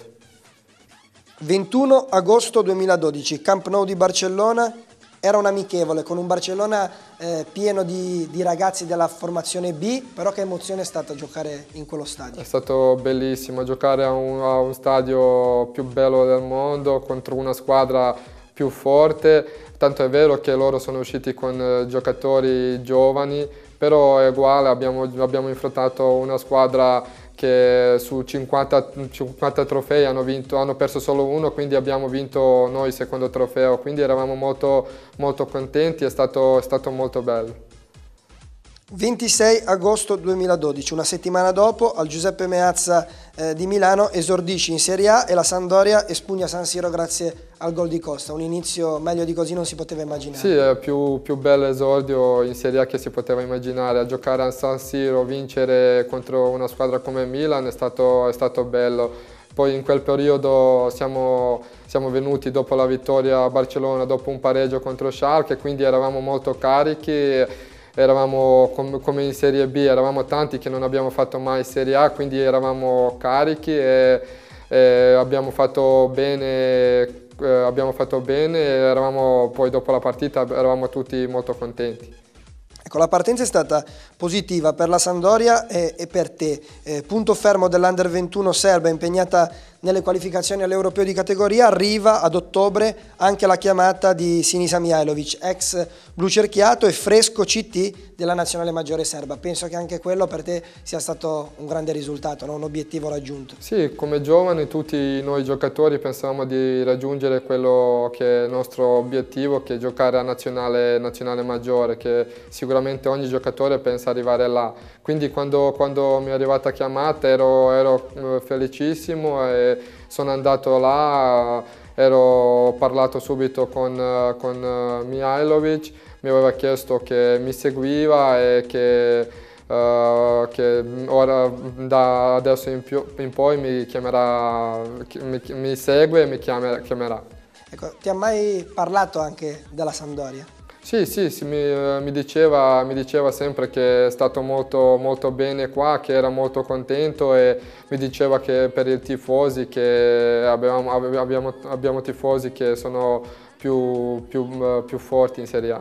21 agosto 2012, Camp Nou di Barcellona. Era un amichevole con un Barcellona pieno di ragazzi della formazione B, però che emozione è stata giocare in quello stadio? È stato bellissimo giocare a un stadio più bello del mondo contro una squadra più forte, tanto è vero che loro sono usciti con giocatori giovani, però è uguale, abbiamo affrontato una squadra che su 50 trofei hanno perso solo uno, quindi abbiamo vinto noi il secondo trofeo, quindi eravamo molto contenti, è stato molto bello. 26 agosto 2012, una settimana dopo, al Giuseppe Meazza di Milano esordisci in Serie A e la Sampdoria espugna San Siro grazie al gol di Costa. Un inizio meglio di così non si poteva immaginare. Sì, è il più bello esordio in Serie A che si poteva immaginare. A giocare a San Siro, vincere contro una squadra come Milan è stato bello. Poi in quel periodo siamo venuti dopo la vittoria a Barcellona, dopo un pareggio contro Schalke, quindi eravamo molto carichi. Eravamo come in Serie B, eravamo tanti che non abbiamo fatto mai Serie A, quindi eravamo carichi e abbiamo fatto bene, poi dopo la partita eravamo tutti molto contenti. Ecco, la partenza è stata positiva per la Sampdoria e per te. Punto fermo dell'Under 21 serba impegnata nelle qualificazioni all'Europeo di categoria. Arriva ad ottobre anche la chiamata di Sinisa Mihajlovic, ex blucerchiato e fresco CT della nazionale maggiore serba. Penso che anche quello per te sia stato un grande risultato, no? Un obiettivo raggiunto. Sì, come giovani tutti noi giocatori pensavamo di raggiungere quello che è il nostro obiettivo, che è giocare a nazionale maggiore, che sicuramente ogni giocatore pensa arrivare là. Quindi quando mi è arrivata chiamata ero felicissimo e sono andato là, ho parlato subito con Mihajlovic, mi aveva chiesto che mi seguiva e che ora da adesso in poi mi chiamerà, mi segue e mi chiamerà. Ecco, ti ha mai parlato anche della Sampdoria? Sì, mi diceva sempre che è stato molto bene qua, che era molto contento e mi diceva che per i tifosi, che abbiamo tifosi che sono più forti in Serie A.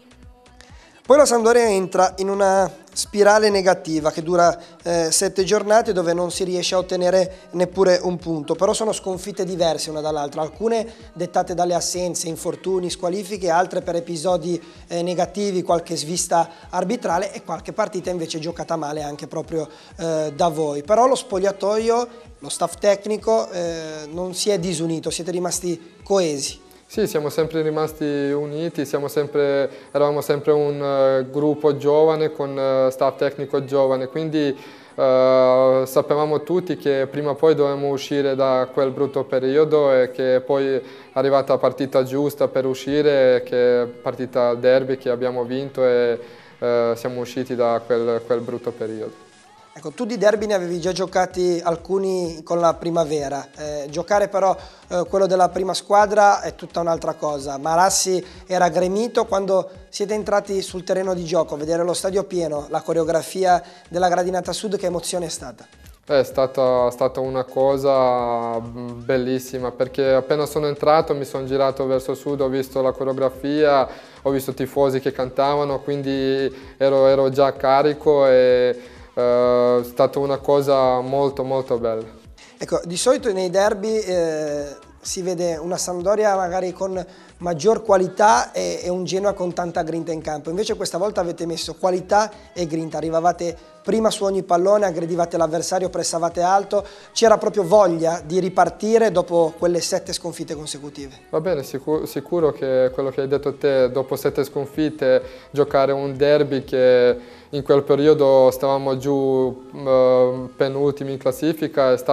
Poi la Sampdoria entra in una spirale negativa che dura 7 giornate dove non si riesce a ottenere neppure un punto, però sono sconfitte diverse una dall'altra, alcune dettate dalle assenze, infortuni, squalifiche, altre per episodi negativi, qualche svista arbitrale e qualche partita invece giocata male anche proprio da voi. Però lo spogliatoio, lo staff tecnico non si è disunito, siete rimasti coesi. Sì, siamo sempre rimasti uniti, eravamo sempre un gruppo giovane con staff tecnico giovane, quindi sapevamo tutti che prima o poi dovevamo uscire da quel brutto periodo e che poi è arrivata la partita giusta per uscire, che è partita derby che abbiamo vinto e siamo usciti da quel brutto periodo. Ecco, tu di derby ne avevi già giocati alcuni con la Primavera, giocare però quello della prima squadra è tutta un'altra cosa. Marassi era gremito, quando siete entrati sul terreno di gioco, vedere lo stadio pieno, la coreografia della Gradinata Sud, che emozione è stata? È stata una cosa bellissima, perché appena sono entrato mi sono girato verso sud, ho visto la coreografia, ho visto i tifosi che cantavano, quindi ero già carico e è stata una cosa molto bella. Ecco, di solito nei derby si vede una Sampdoria magari con maggior qualità e un Genoa con tanta grinta in campo, invece questa volta avete messo qualità e grinta, arrivavate prima su ogni pallone, aggredivate l'avversario, pressavate alto, c'era proprio voglia di ripartire dopo quelle 7 sconfitte consecutive. Va bene, sicuro che quello che hai detto te, dopo 7 sconfitte, giocare un derby che in quel periodo stavamo giù penultimi in classifica, è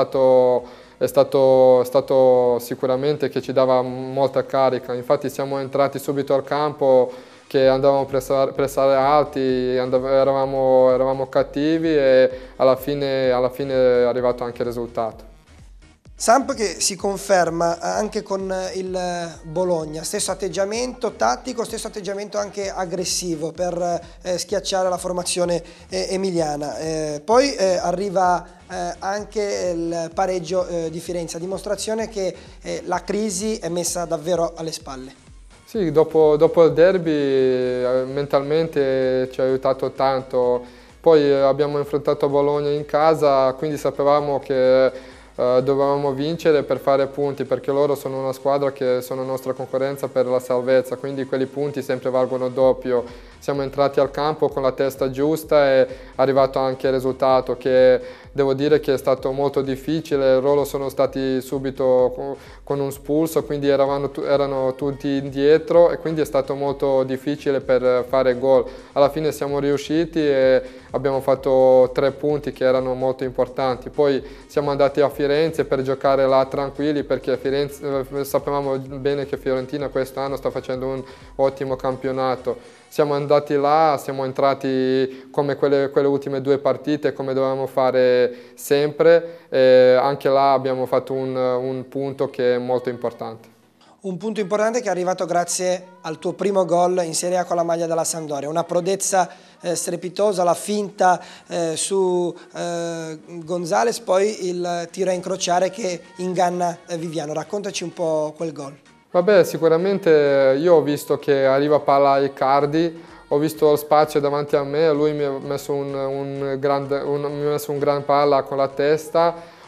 stato sicuramente che ci dava molta carica. Infatti siamo entrati subito al campo che andavamo a pressare alti, eravamo cattivi e alla fine è arrivato anche il risultato. Samp che si conferma anche con il Bologna, stesso atteggiamento tattico, stesso atteggiamento anche aggressivo per schiacciare la formazione emiliana. Poi arriva anche il pareggio di Firenze, a dimostrazione che la crisi è messa davvero alle spalle. Sì, dopo il derby mentalmente ci ha aiutato tanto, poi abbiamo affrontato Bologna in casa, quindi sapevamo che dovevamo vincere per fare punti, perché loro sono una squadra che sono nostra concorrenza per la salvezza, quindi quelli punti sempre valgono doppio. Siamo entrati al campo con la testa giusta e è arrivato anche il risultato, che devo dire che è stato molto difficile. Loro sono stati subito con un spulso, quindi erano tutti indietro e quindi è stato molto difficile per fare gol. Alla fine siamo riusciti e abbiamo fatto 3 punti che erano molto importanti. Poi siamo andati a Firenze per giocare là tranquilli, perché sapevamo bene che Fiorentina quest'anno sta facendo un ottimo campionato. Siamo andati là, siamo entrati come quelle ultime 2 partite, come dovevamo fare sempre, e anche là abbiamo fatto un punto che è molto importante. Un punto importante che è arrivato grazie al tuo primo gol in Serie A con la maglia della Sampdoria, una prodezza strepitosa, la finta su Gonzalez, poi il tiro a incrociare che inganna Viviano. Raccontaci un po' quel gol. Vabbè, sicuramente io ho visto che arriva palla a Icardi, ho visto lo spazio davanti a me, lui mi ha messo un gran palla con la testa,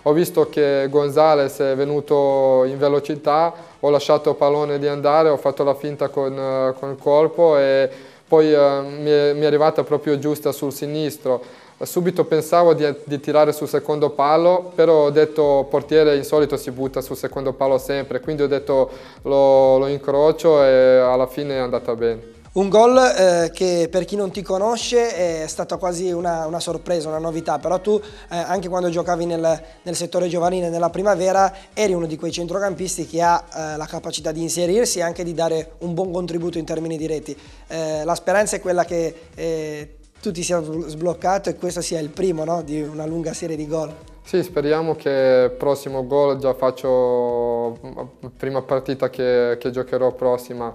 ho visto che Gonzalez è venuto in velocità, ho lasciato il pallone di andare, ho fatto la finta con il colpo e poi mi è arrivata proprio giusta sul sinistro. Subito pensavo di tirare sul secondo palo, però ho detto portiere in solito si butta sul secondo palo sempre, quindi ho detto lo incrocio e alla fine è andata bene. Un gol che per chi non ti conosce è stata quasi una sorpresa, una novità, però tu anche quando giocavi nel settore giovanile, nella primavera, eri uno di quei centrocampisti che ha la capacità di inserirsi e anche di dare un buon contributo in termini di reti. La speranza è quella che tu ti sia sbloccato e questo sia il primo, no, di una lunga serie di gol. Sì, speriamo che il prossimo gol già faccio prima partita che giocherò prossima.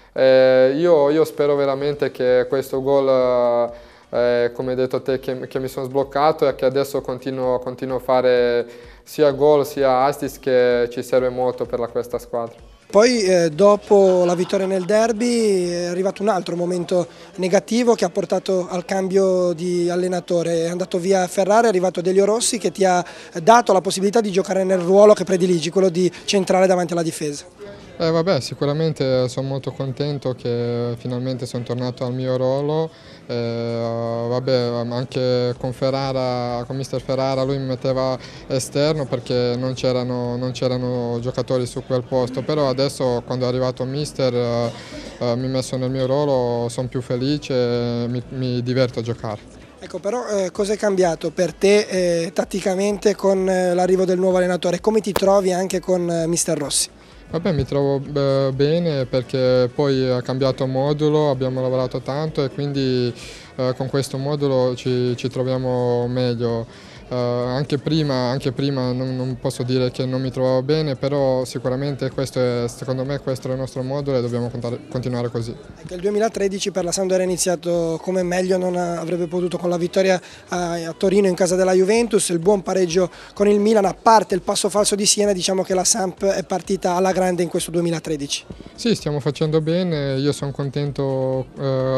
Io spero veramente che questo gol, come hai detto te, che mi sono sbloccato e che adesso continuo a fare sia gol sia assist, che ci serve molto per questa squadra. Poi dopo la vittoria nel derby è arrivato un altro momento negativo che ha portato al cambio di allenatore. È andato via Ferrara, è arrivato Delio Rossi che ti ha dato la possibilità di giocare nel ruolo che prediligi, quello di centrale davanti alla difesa. Vabbè, sicuramente sono molto contento che finalmente sono tornato al mio ruolo. Vabbè, anche con mister Ferrara lui mi metteva esterno perché non c'erano giocatori su quel posto, però adesso quando è arrivato mister mi ha messo nel mio ruolo, sono più felice e mi diverto a giocare. Ecco, però cosa è cambiato per te tatticamente con l'arrivo del nuovo allenatore? Come ti trovi anche con mister Rossi? Vabbè, mi trovo bene perché poi ha cambiato modulo, abbiamo lavorato tanto e quindi con questo modulo ci troviamo meglio. Anche prima non posso dire che non mi trovavo bene, però sicuramente secondo me questo è il nostro modulo e dobbiamo continuare così. Il 2013 per la Sampdoria è iniziato come meglio non avrebbe potuto, con la vittoria a Torino in casa della Juventus, il buon pareggio con il Milan, a parte il passo falso di Siena, diciamo che la Samp è partita alla grande in questo 2013. Sì, stiamo facendo bene, io sono contento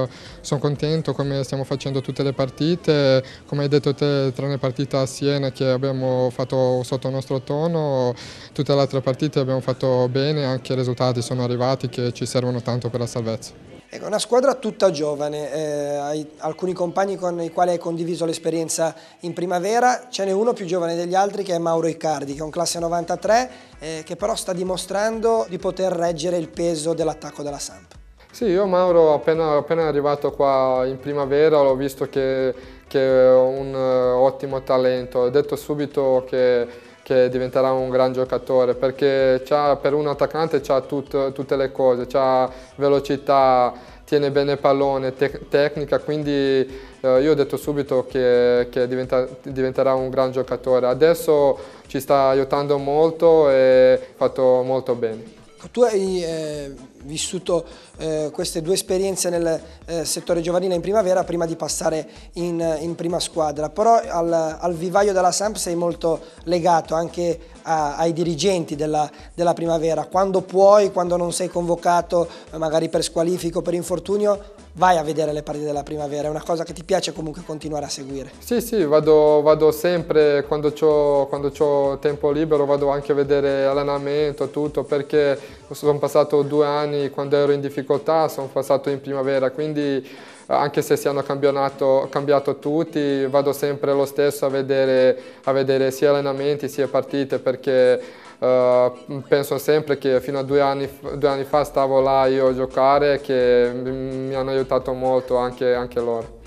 come stiamo facendo tutte le partite, come hai detto te, tranne partita a Siena che abbiamo fatto sotto il nostro tono, tutte le altre partite abbiamo fatto bene, anche i risultati sono arrivati che ci servono tanto per la salvezza. Ecco, una squadra tutta giovane, hai alcuni compagni con i quali hai condiviso l'esperienza in primavera, ce n'è uno più giovane degli altri che è Mauro Icardi, che è un classe 93, che però sta dimostrando di poter reggere il peso dell'attacco della Samp. Sì, io Mauro appena arrivato qua in primavera l'ho visto che è un ottimo talento, ho detto subito che diventerà un gran giocatore perché per un attaccante ha tutte le cose, ha velocità, tiene bene il pallone, tecnica, quindi io ho detto subito che diventerà un gran giocatore. Adesso ci sta aiutando molto e ha fatto molto bene. Tu hai vissuto queste due esperienze nel settore giovanile in primavera prima di passare in prima squadra, però al vivaio della Samp sei molto legato anche ai dirigenti della primavera. Quando puoi, quando non sei convocato magari per squalifico, per infortunio, vai a vedere le partite della primavera, è una cosa che ti piace comunque continuare a seguire? Sì, vado sempre, quando c'ho tempo libero vado anche a vedere allenamento, tutto, perché sono passato 2 anni quando ero in difficoltà, sono passato in primavera, quindi anche se si hanno cambiato tutti, vado sempre lo stesso a vedere sia allenamenti sia partite, perché penso sempre che fino a 2 anni fa stavo là io a giocare, che mi hanno aiutato molto anche loro.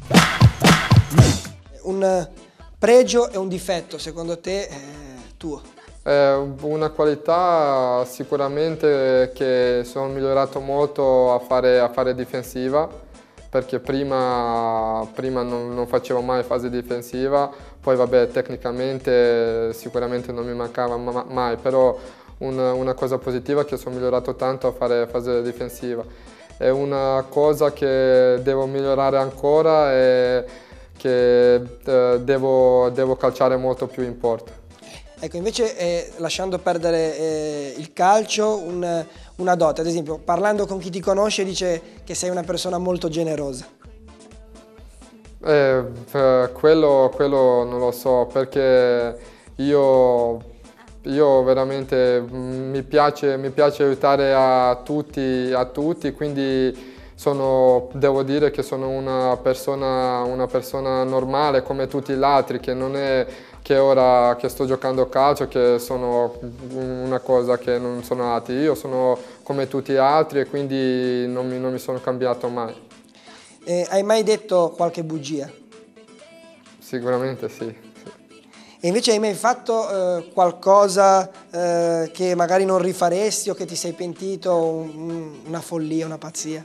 Un pregio e un difetto secondo te tuo? Una qualità sicuramente che sono migliorato molto a fare difensiva, perché prima non facevo mai fase difensiva, poi vabbè tecnicamente sicuramente non mi mancava mai, però una cosa positiva è che sono migliorato tanto a fare fase difensiva. E una cosa che devo migliorare ancora è che devo calciare molto più in porta. Ecco, invece lasciando perdere il calcio, una dote, ad esempio, parlando con chi ti conosce dice che sei una persona molto generosa. Quello non lo so, perché io veramente mi piace aiutare a tutti, quindi devo dire che sono una persona normale come tutti gli altri, che non è che ora che sto giocando a calcio che sono una cosa che non sono altri. Io sono come tutti gli altri e quindi non mi sono cambiato mai. Hai mai detto qualche bugia? Sicuramente sì. E invece hai mai fatto qualcosa che magari non rifaresti o che ti sei pentito, una follia, una pazzia?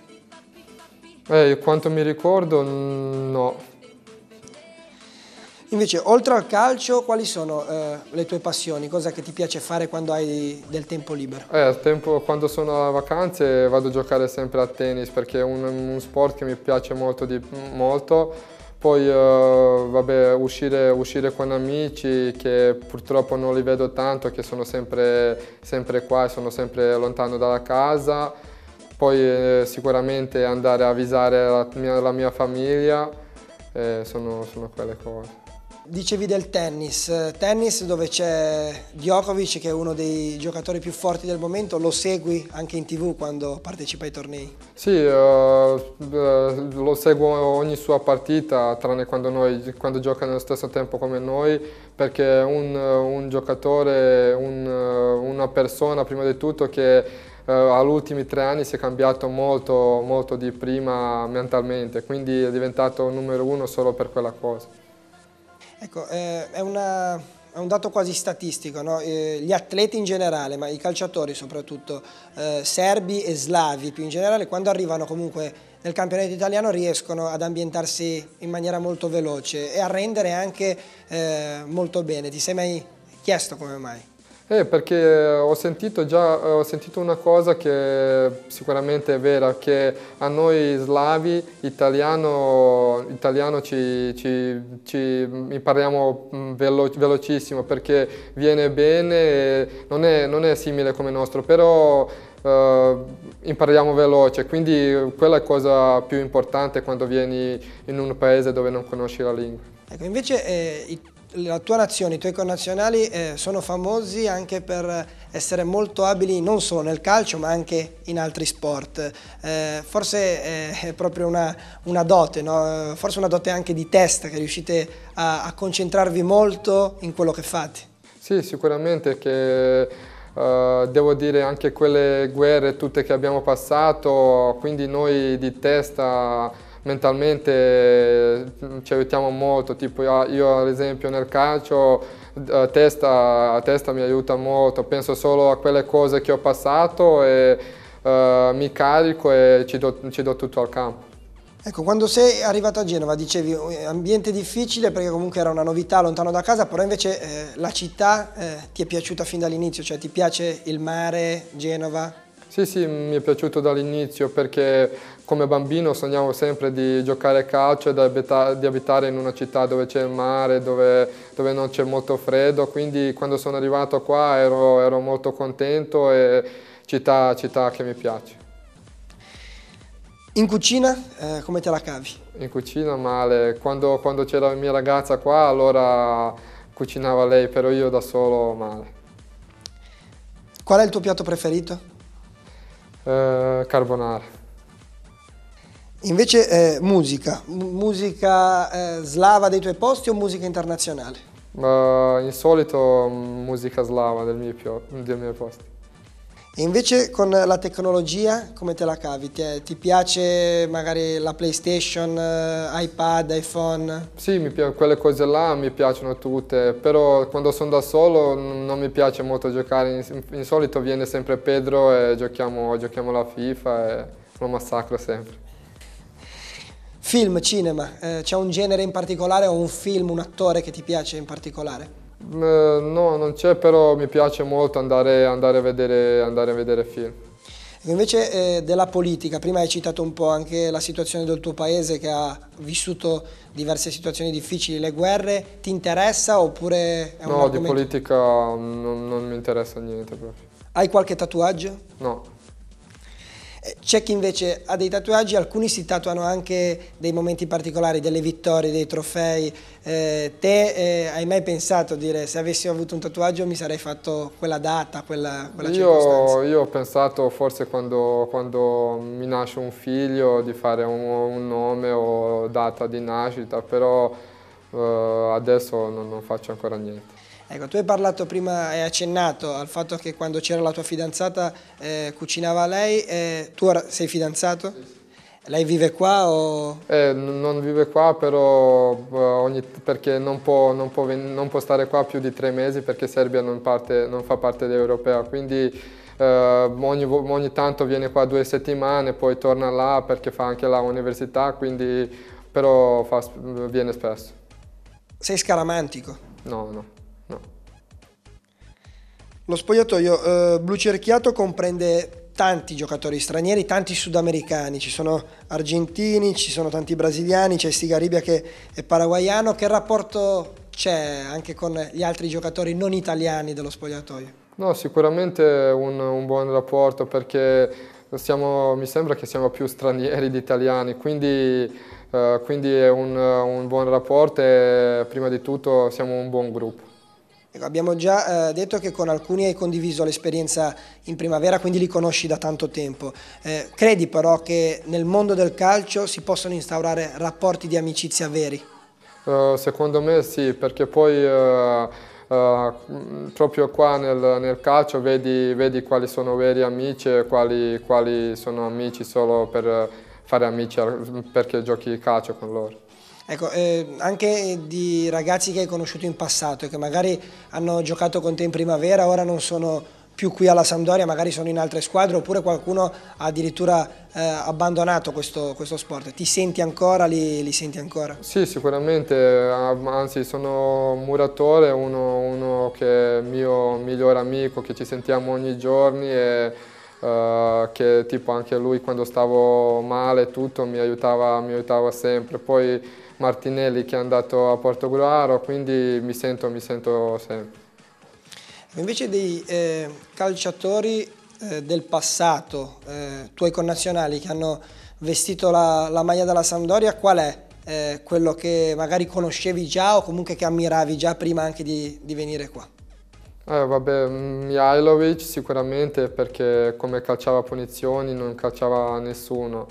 Quanto mi ricordo, no. Invece, oltre al calcio, quali sono le tue passioni? Cosa che ti piace fare quando hai del tempo libero? Quando sono a vacanze vado a giocare sempre a tennis perché è un sport che mi piace molto. Poi vabbè, uscire con amici che purtroppo non li vedo tanto, che sono sempre qua e sono sempre lontano dalla casa. Poi sicuramente andare a visitare la mia famiglia, sono quelle cose. Dicevi del tennis dove c'è Djokovic che è uno dei giocatori più forti del momento, lo segui anche in TV quando partecipa ai tornei? Sì, lo seguo ogni sua partita, tranne quando gioca nello stesso tempo come noi, perché è un giocatore, una persona prima di tutto che agli ultimi 3 anni si è cambiato molto di prima mentalmente, quindi è diventato numero 1 solo per quella cosa. Ecco, è un dato quasi statistico, no? Gli atleti in generale, ma i calciatori soprattutto, serbi e slavi più in generale, quando arrivano comunque nel campionato italiano riescono ad ambientarsi in maniera molto veloce e a rendere anche molto bene. Ti sei mai chiesto come mai? Perché ho sentito una cosa che sicuramente è vera, che a noi slavi italiano ci impariamo velocissimo perché viene bene, non è simile come il nostro, però impariamo veloce, quindi quella è la cosa più importante quando vieni in un paese dove non conosci la lingua. Ecco, invece la tua nazione, i tuoi connazionali sono famosi anche per essere molto abili non solo nel calcio ma anche in altri sport. Forse è proprio una dote, no? Forse una dote anche di testa, che riuscite a concentrarvi molto in quello che fate. Sì, sicuramente che devo dire anche quelle guerre tutte che abbiamo passato, quindi noi di testa mentalmente ci aiutiamo molto, tipo io ad esempio nel calcio testa mi aiuta molto, penso solo a quelle cose che ho passato e mi carico e ci do tutto al campo. Ecco, quando sei arrivato a Genova dicevi ambiente difficile perché comunque era una novità lontano da casa, però invece la città ti è piaciuta fin dall'inizio, cioè ti piace il mare, Genova? Sì, mi è piaciuto dall'inizio perché come bambino sognavo sempre di giocare a calcio e di abitare in una città dove c'è il mare, dove non c'è molto freddo, quindi quando sono arrivato qua ero molto contento e città che mi piace. In cucina come te la cavi? In cucina male, quando c'era la mia ragazza qua allora cucinava lei, però io da solo male. Qual è il tuo piatto preferito? Carbonara. Invece musica slava dei tuoi posti o musica internazionale? In solito musica slava del mio posto. E invece con la tecnologia come te la cavi? Ti piace magari la PlayStation, iPad, iPhone? Sì, quelle cose là mi piacciono tutte, però quando sono da solo non mi piace molto giocare. In solito viene sempre Pedro e giochiamo la FIFA e lo massacro sempre. Film, cinema, c'è un genere in particolare o un film, un attore che ti piace in particolare? No, non c'è, però mi piace molto andare a vedere film. Invece della politica, prima hai citato un po' anche la situazione del tuo paese che ha vissuto diverse situazioni difficili, le guerre, ti interessa oppure è un argomento? No, di politica non mi interessa niente proprio. Hai qualche tatuaggio? No. C'è chi invece ha dei tatuaggi, alcuni si tatuano anche dei momenti particolari, delle vittorie, dei trofei. Hai mai pensato a dire se avessi avuto un tatuaggio mi sarei fatto quella data, quella circostanza? Io ho pensato forse quando mi nasce un figlio di fare un nome o data di nascita, però adesso non faccio ancora niente. Ecco, tu hai parlato prima, hai accennato al fatto che quando c'era la tua fidanzata cucinava lei, tu ora sei fidanzato? Sì. Lei vive qua o...? Non vive qua, però perché non può stare qua più di 3 mesi perché Serbia non fa parte dell'Europea, quindi ogni tanto viene qua 2 settimane, poi torna là perché fa anche là università, quindi però viene spesso. Sei scaramantico? No. Lo spogliatoio blu cerchiato comprende tanti giocatori stranieri, tanti sudamericani, ci sono argentini, ci sono tanti brasiliani, c'è Stigaribia che è paraguaiano. Che rapporto c'è anche con gli altri giocatori non italiani dello spogliatoio? No, sicuramente un buon rapporto perché mi sembra che siamo più stranieri di italiani, quindi è un buon rapporto e prima di tutto siamo un buon gruppo. Ecco, abbiamo già detto che con alcuni hai condiviso l'esperienza in primavera, quindi li conosci da tanto tempo. Credi però che nel mondo del calcio si possano instaurare rapporti di amicizia veri? Secondo me sì, perché poi proprio qua nel calcio vedi quali sono veri amici e quali sono amici solo per fare amici perché giochi calcio con loro. Ecco, anche di ragazzi che hai conosciuto in passato e che magari hanno giocato con te in primavera, ora non sono più qui alla Sampdoria, magari sono in altre squadre, oppure qualcuno ha addirittura abbandonato questo sport. Ti senti ancora, li senti ancora? Sì, sicuramente, anzi sono un muratore, uno che è il mio migliore amico, che ci sentiamo ogni giorno e che tipo anche lui quando stavo male tutto mi aiutava sempre. Poi Martinelli che è andato a Portogruaro, quindi mi sento sempre. Invece dei calciatori del passato, tuoi connazionali che hanno vestito la maglia della Sampdoria, qual è quello che magari conoscevi già o comunque che ammiravi già prima anche di venire qua? Vabbè, Mihajlovic sicuramente perché come calciava punizioni non calciava nessuno.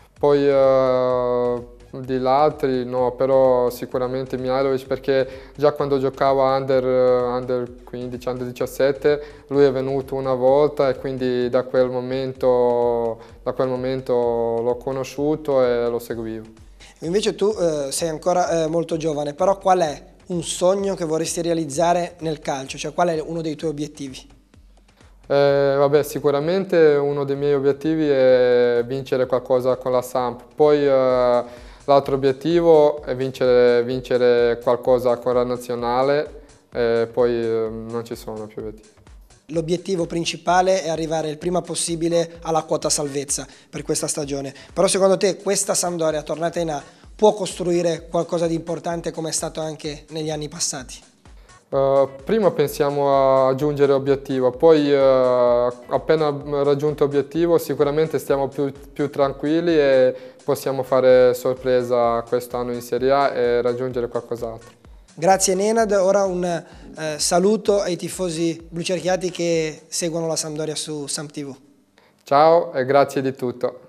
Poi di altri no, però sicuramente Mihajlovic perché già quando giocava under 15, under 17 lui è venuto una volta e quindi da quel momento l'ho conosciuto e lo seguivo. Invece tu sei ancora molto giovane, però qual è un sogno che vorresti realizzare nel calcio? Cioè qual è uno dei tuoi obiettivi? Vabbè, sicuramente uno dei miei obiettivi è vincere qualcosa con la Samp. Poi l'altro obiettivo è vincere qualcosa con la nazionale e poi non ci sono più obiettivi. L'obiettivo principale è arrivare il prima possibile alla quota salvezza per questa stagione. Però secondo te questa Sampdoria tornata in A può costruire qualcosa di importante come è stato anche negli anni passati? Prima pensiamo a raggiungere obiettivo, poi appena raggiunto obiettivo sicuramente stiamo più tranquilli e possiamo fare sorpresa quest'anno in Serie A e raggiungere qualcos'altro. Grazie Nenad, ora un saluto ai tifosi blucerchiati che seguono la Sampdoria su Samp TV. Ciao e grazie di tutto.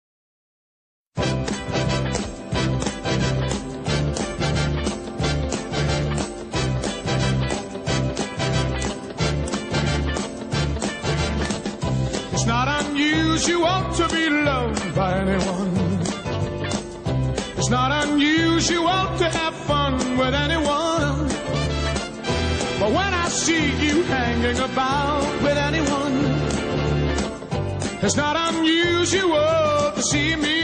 It's not unusual to be loved by anyone. It's not unusual to have fun with anyone. But when I see you hanging about with anyone, it's not unusual to see me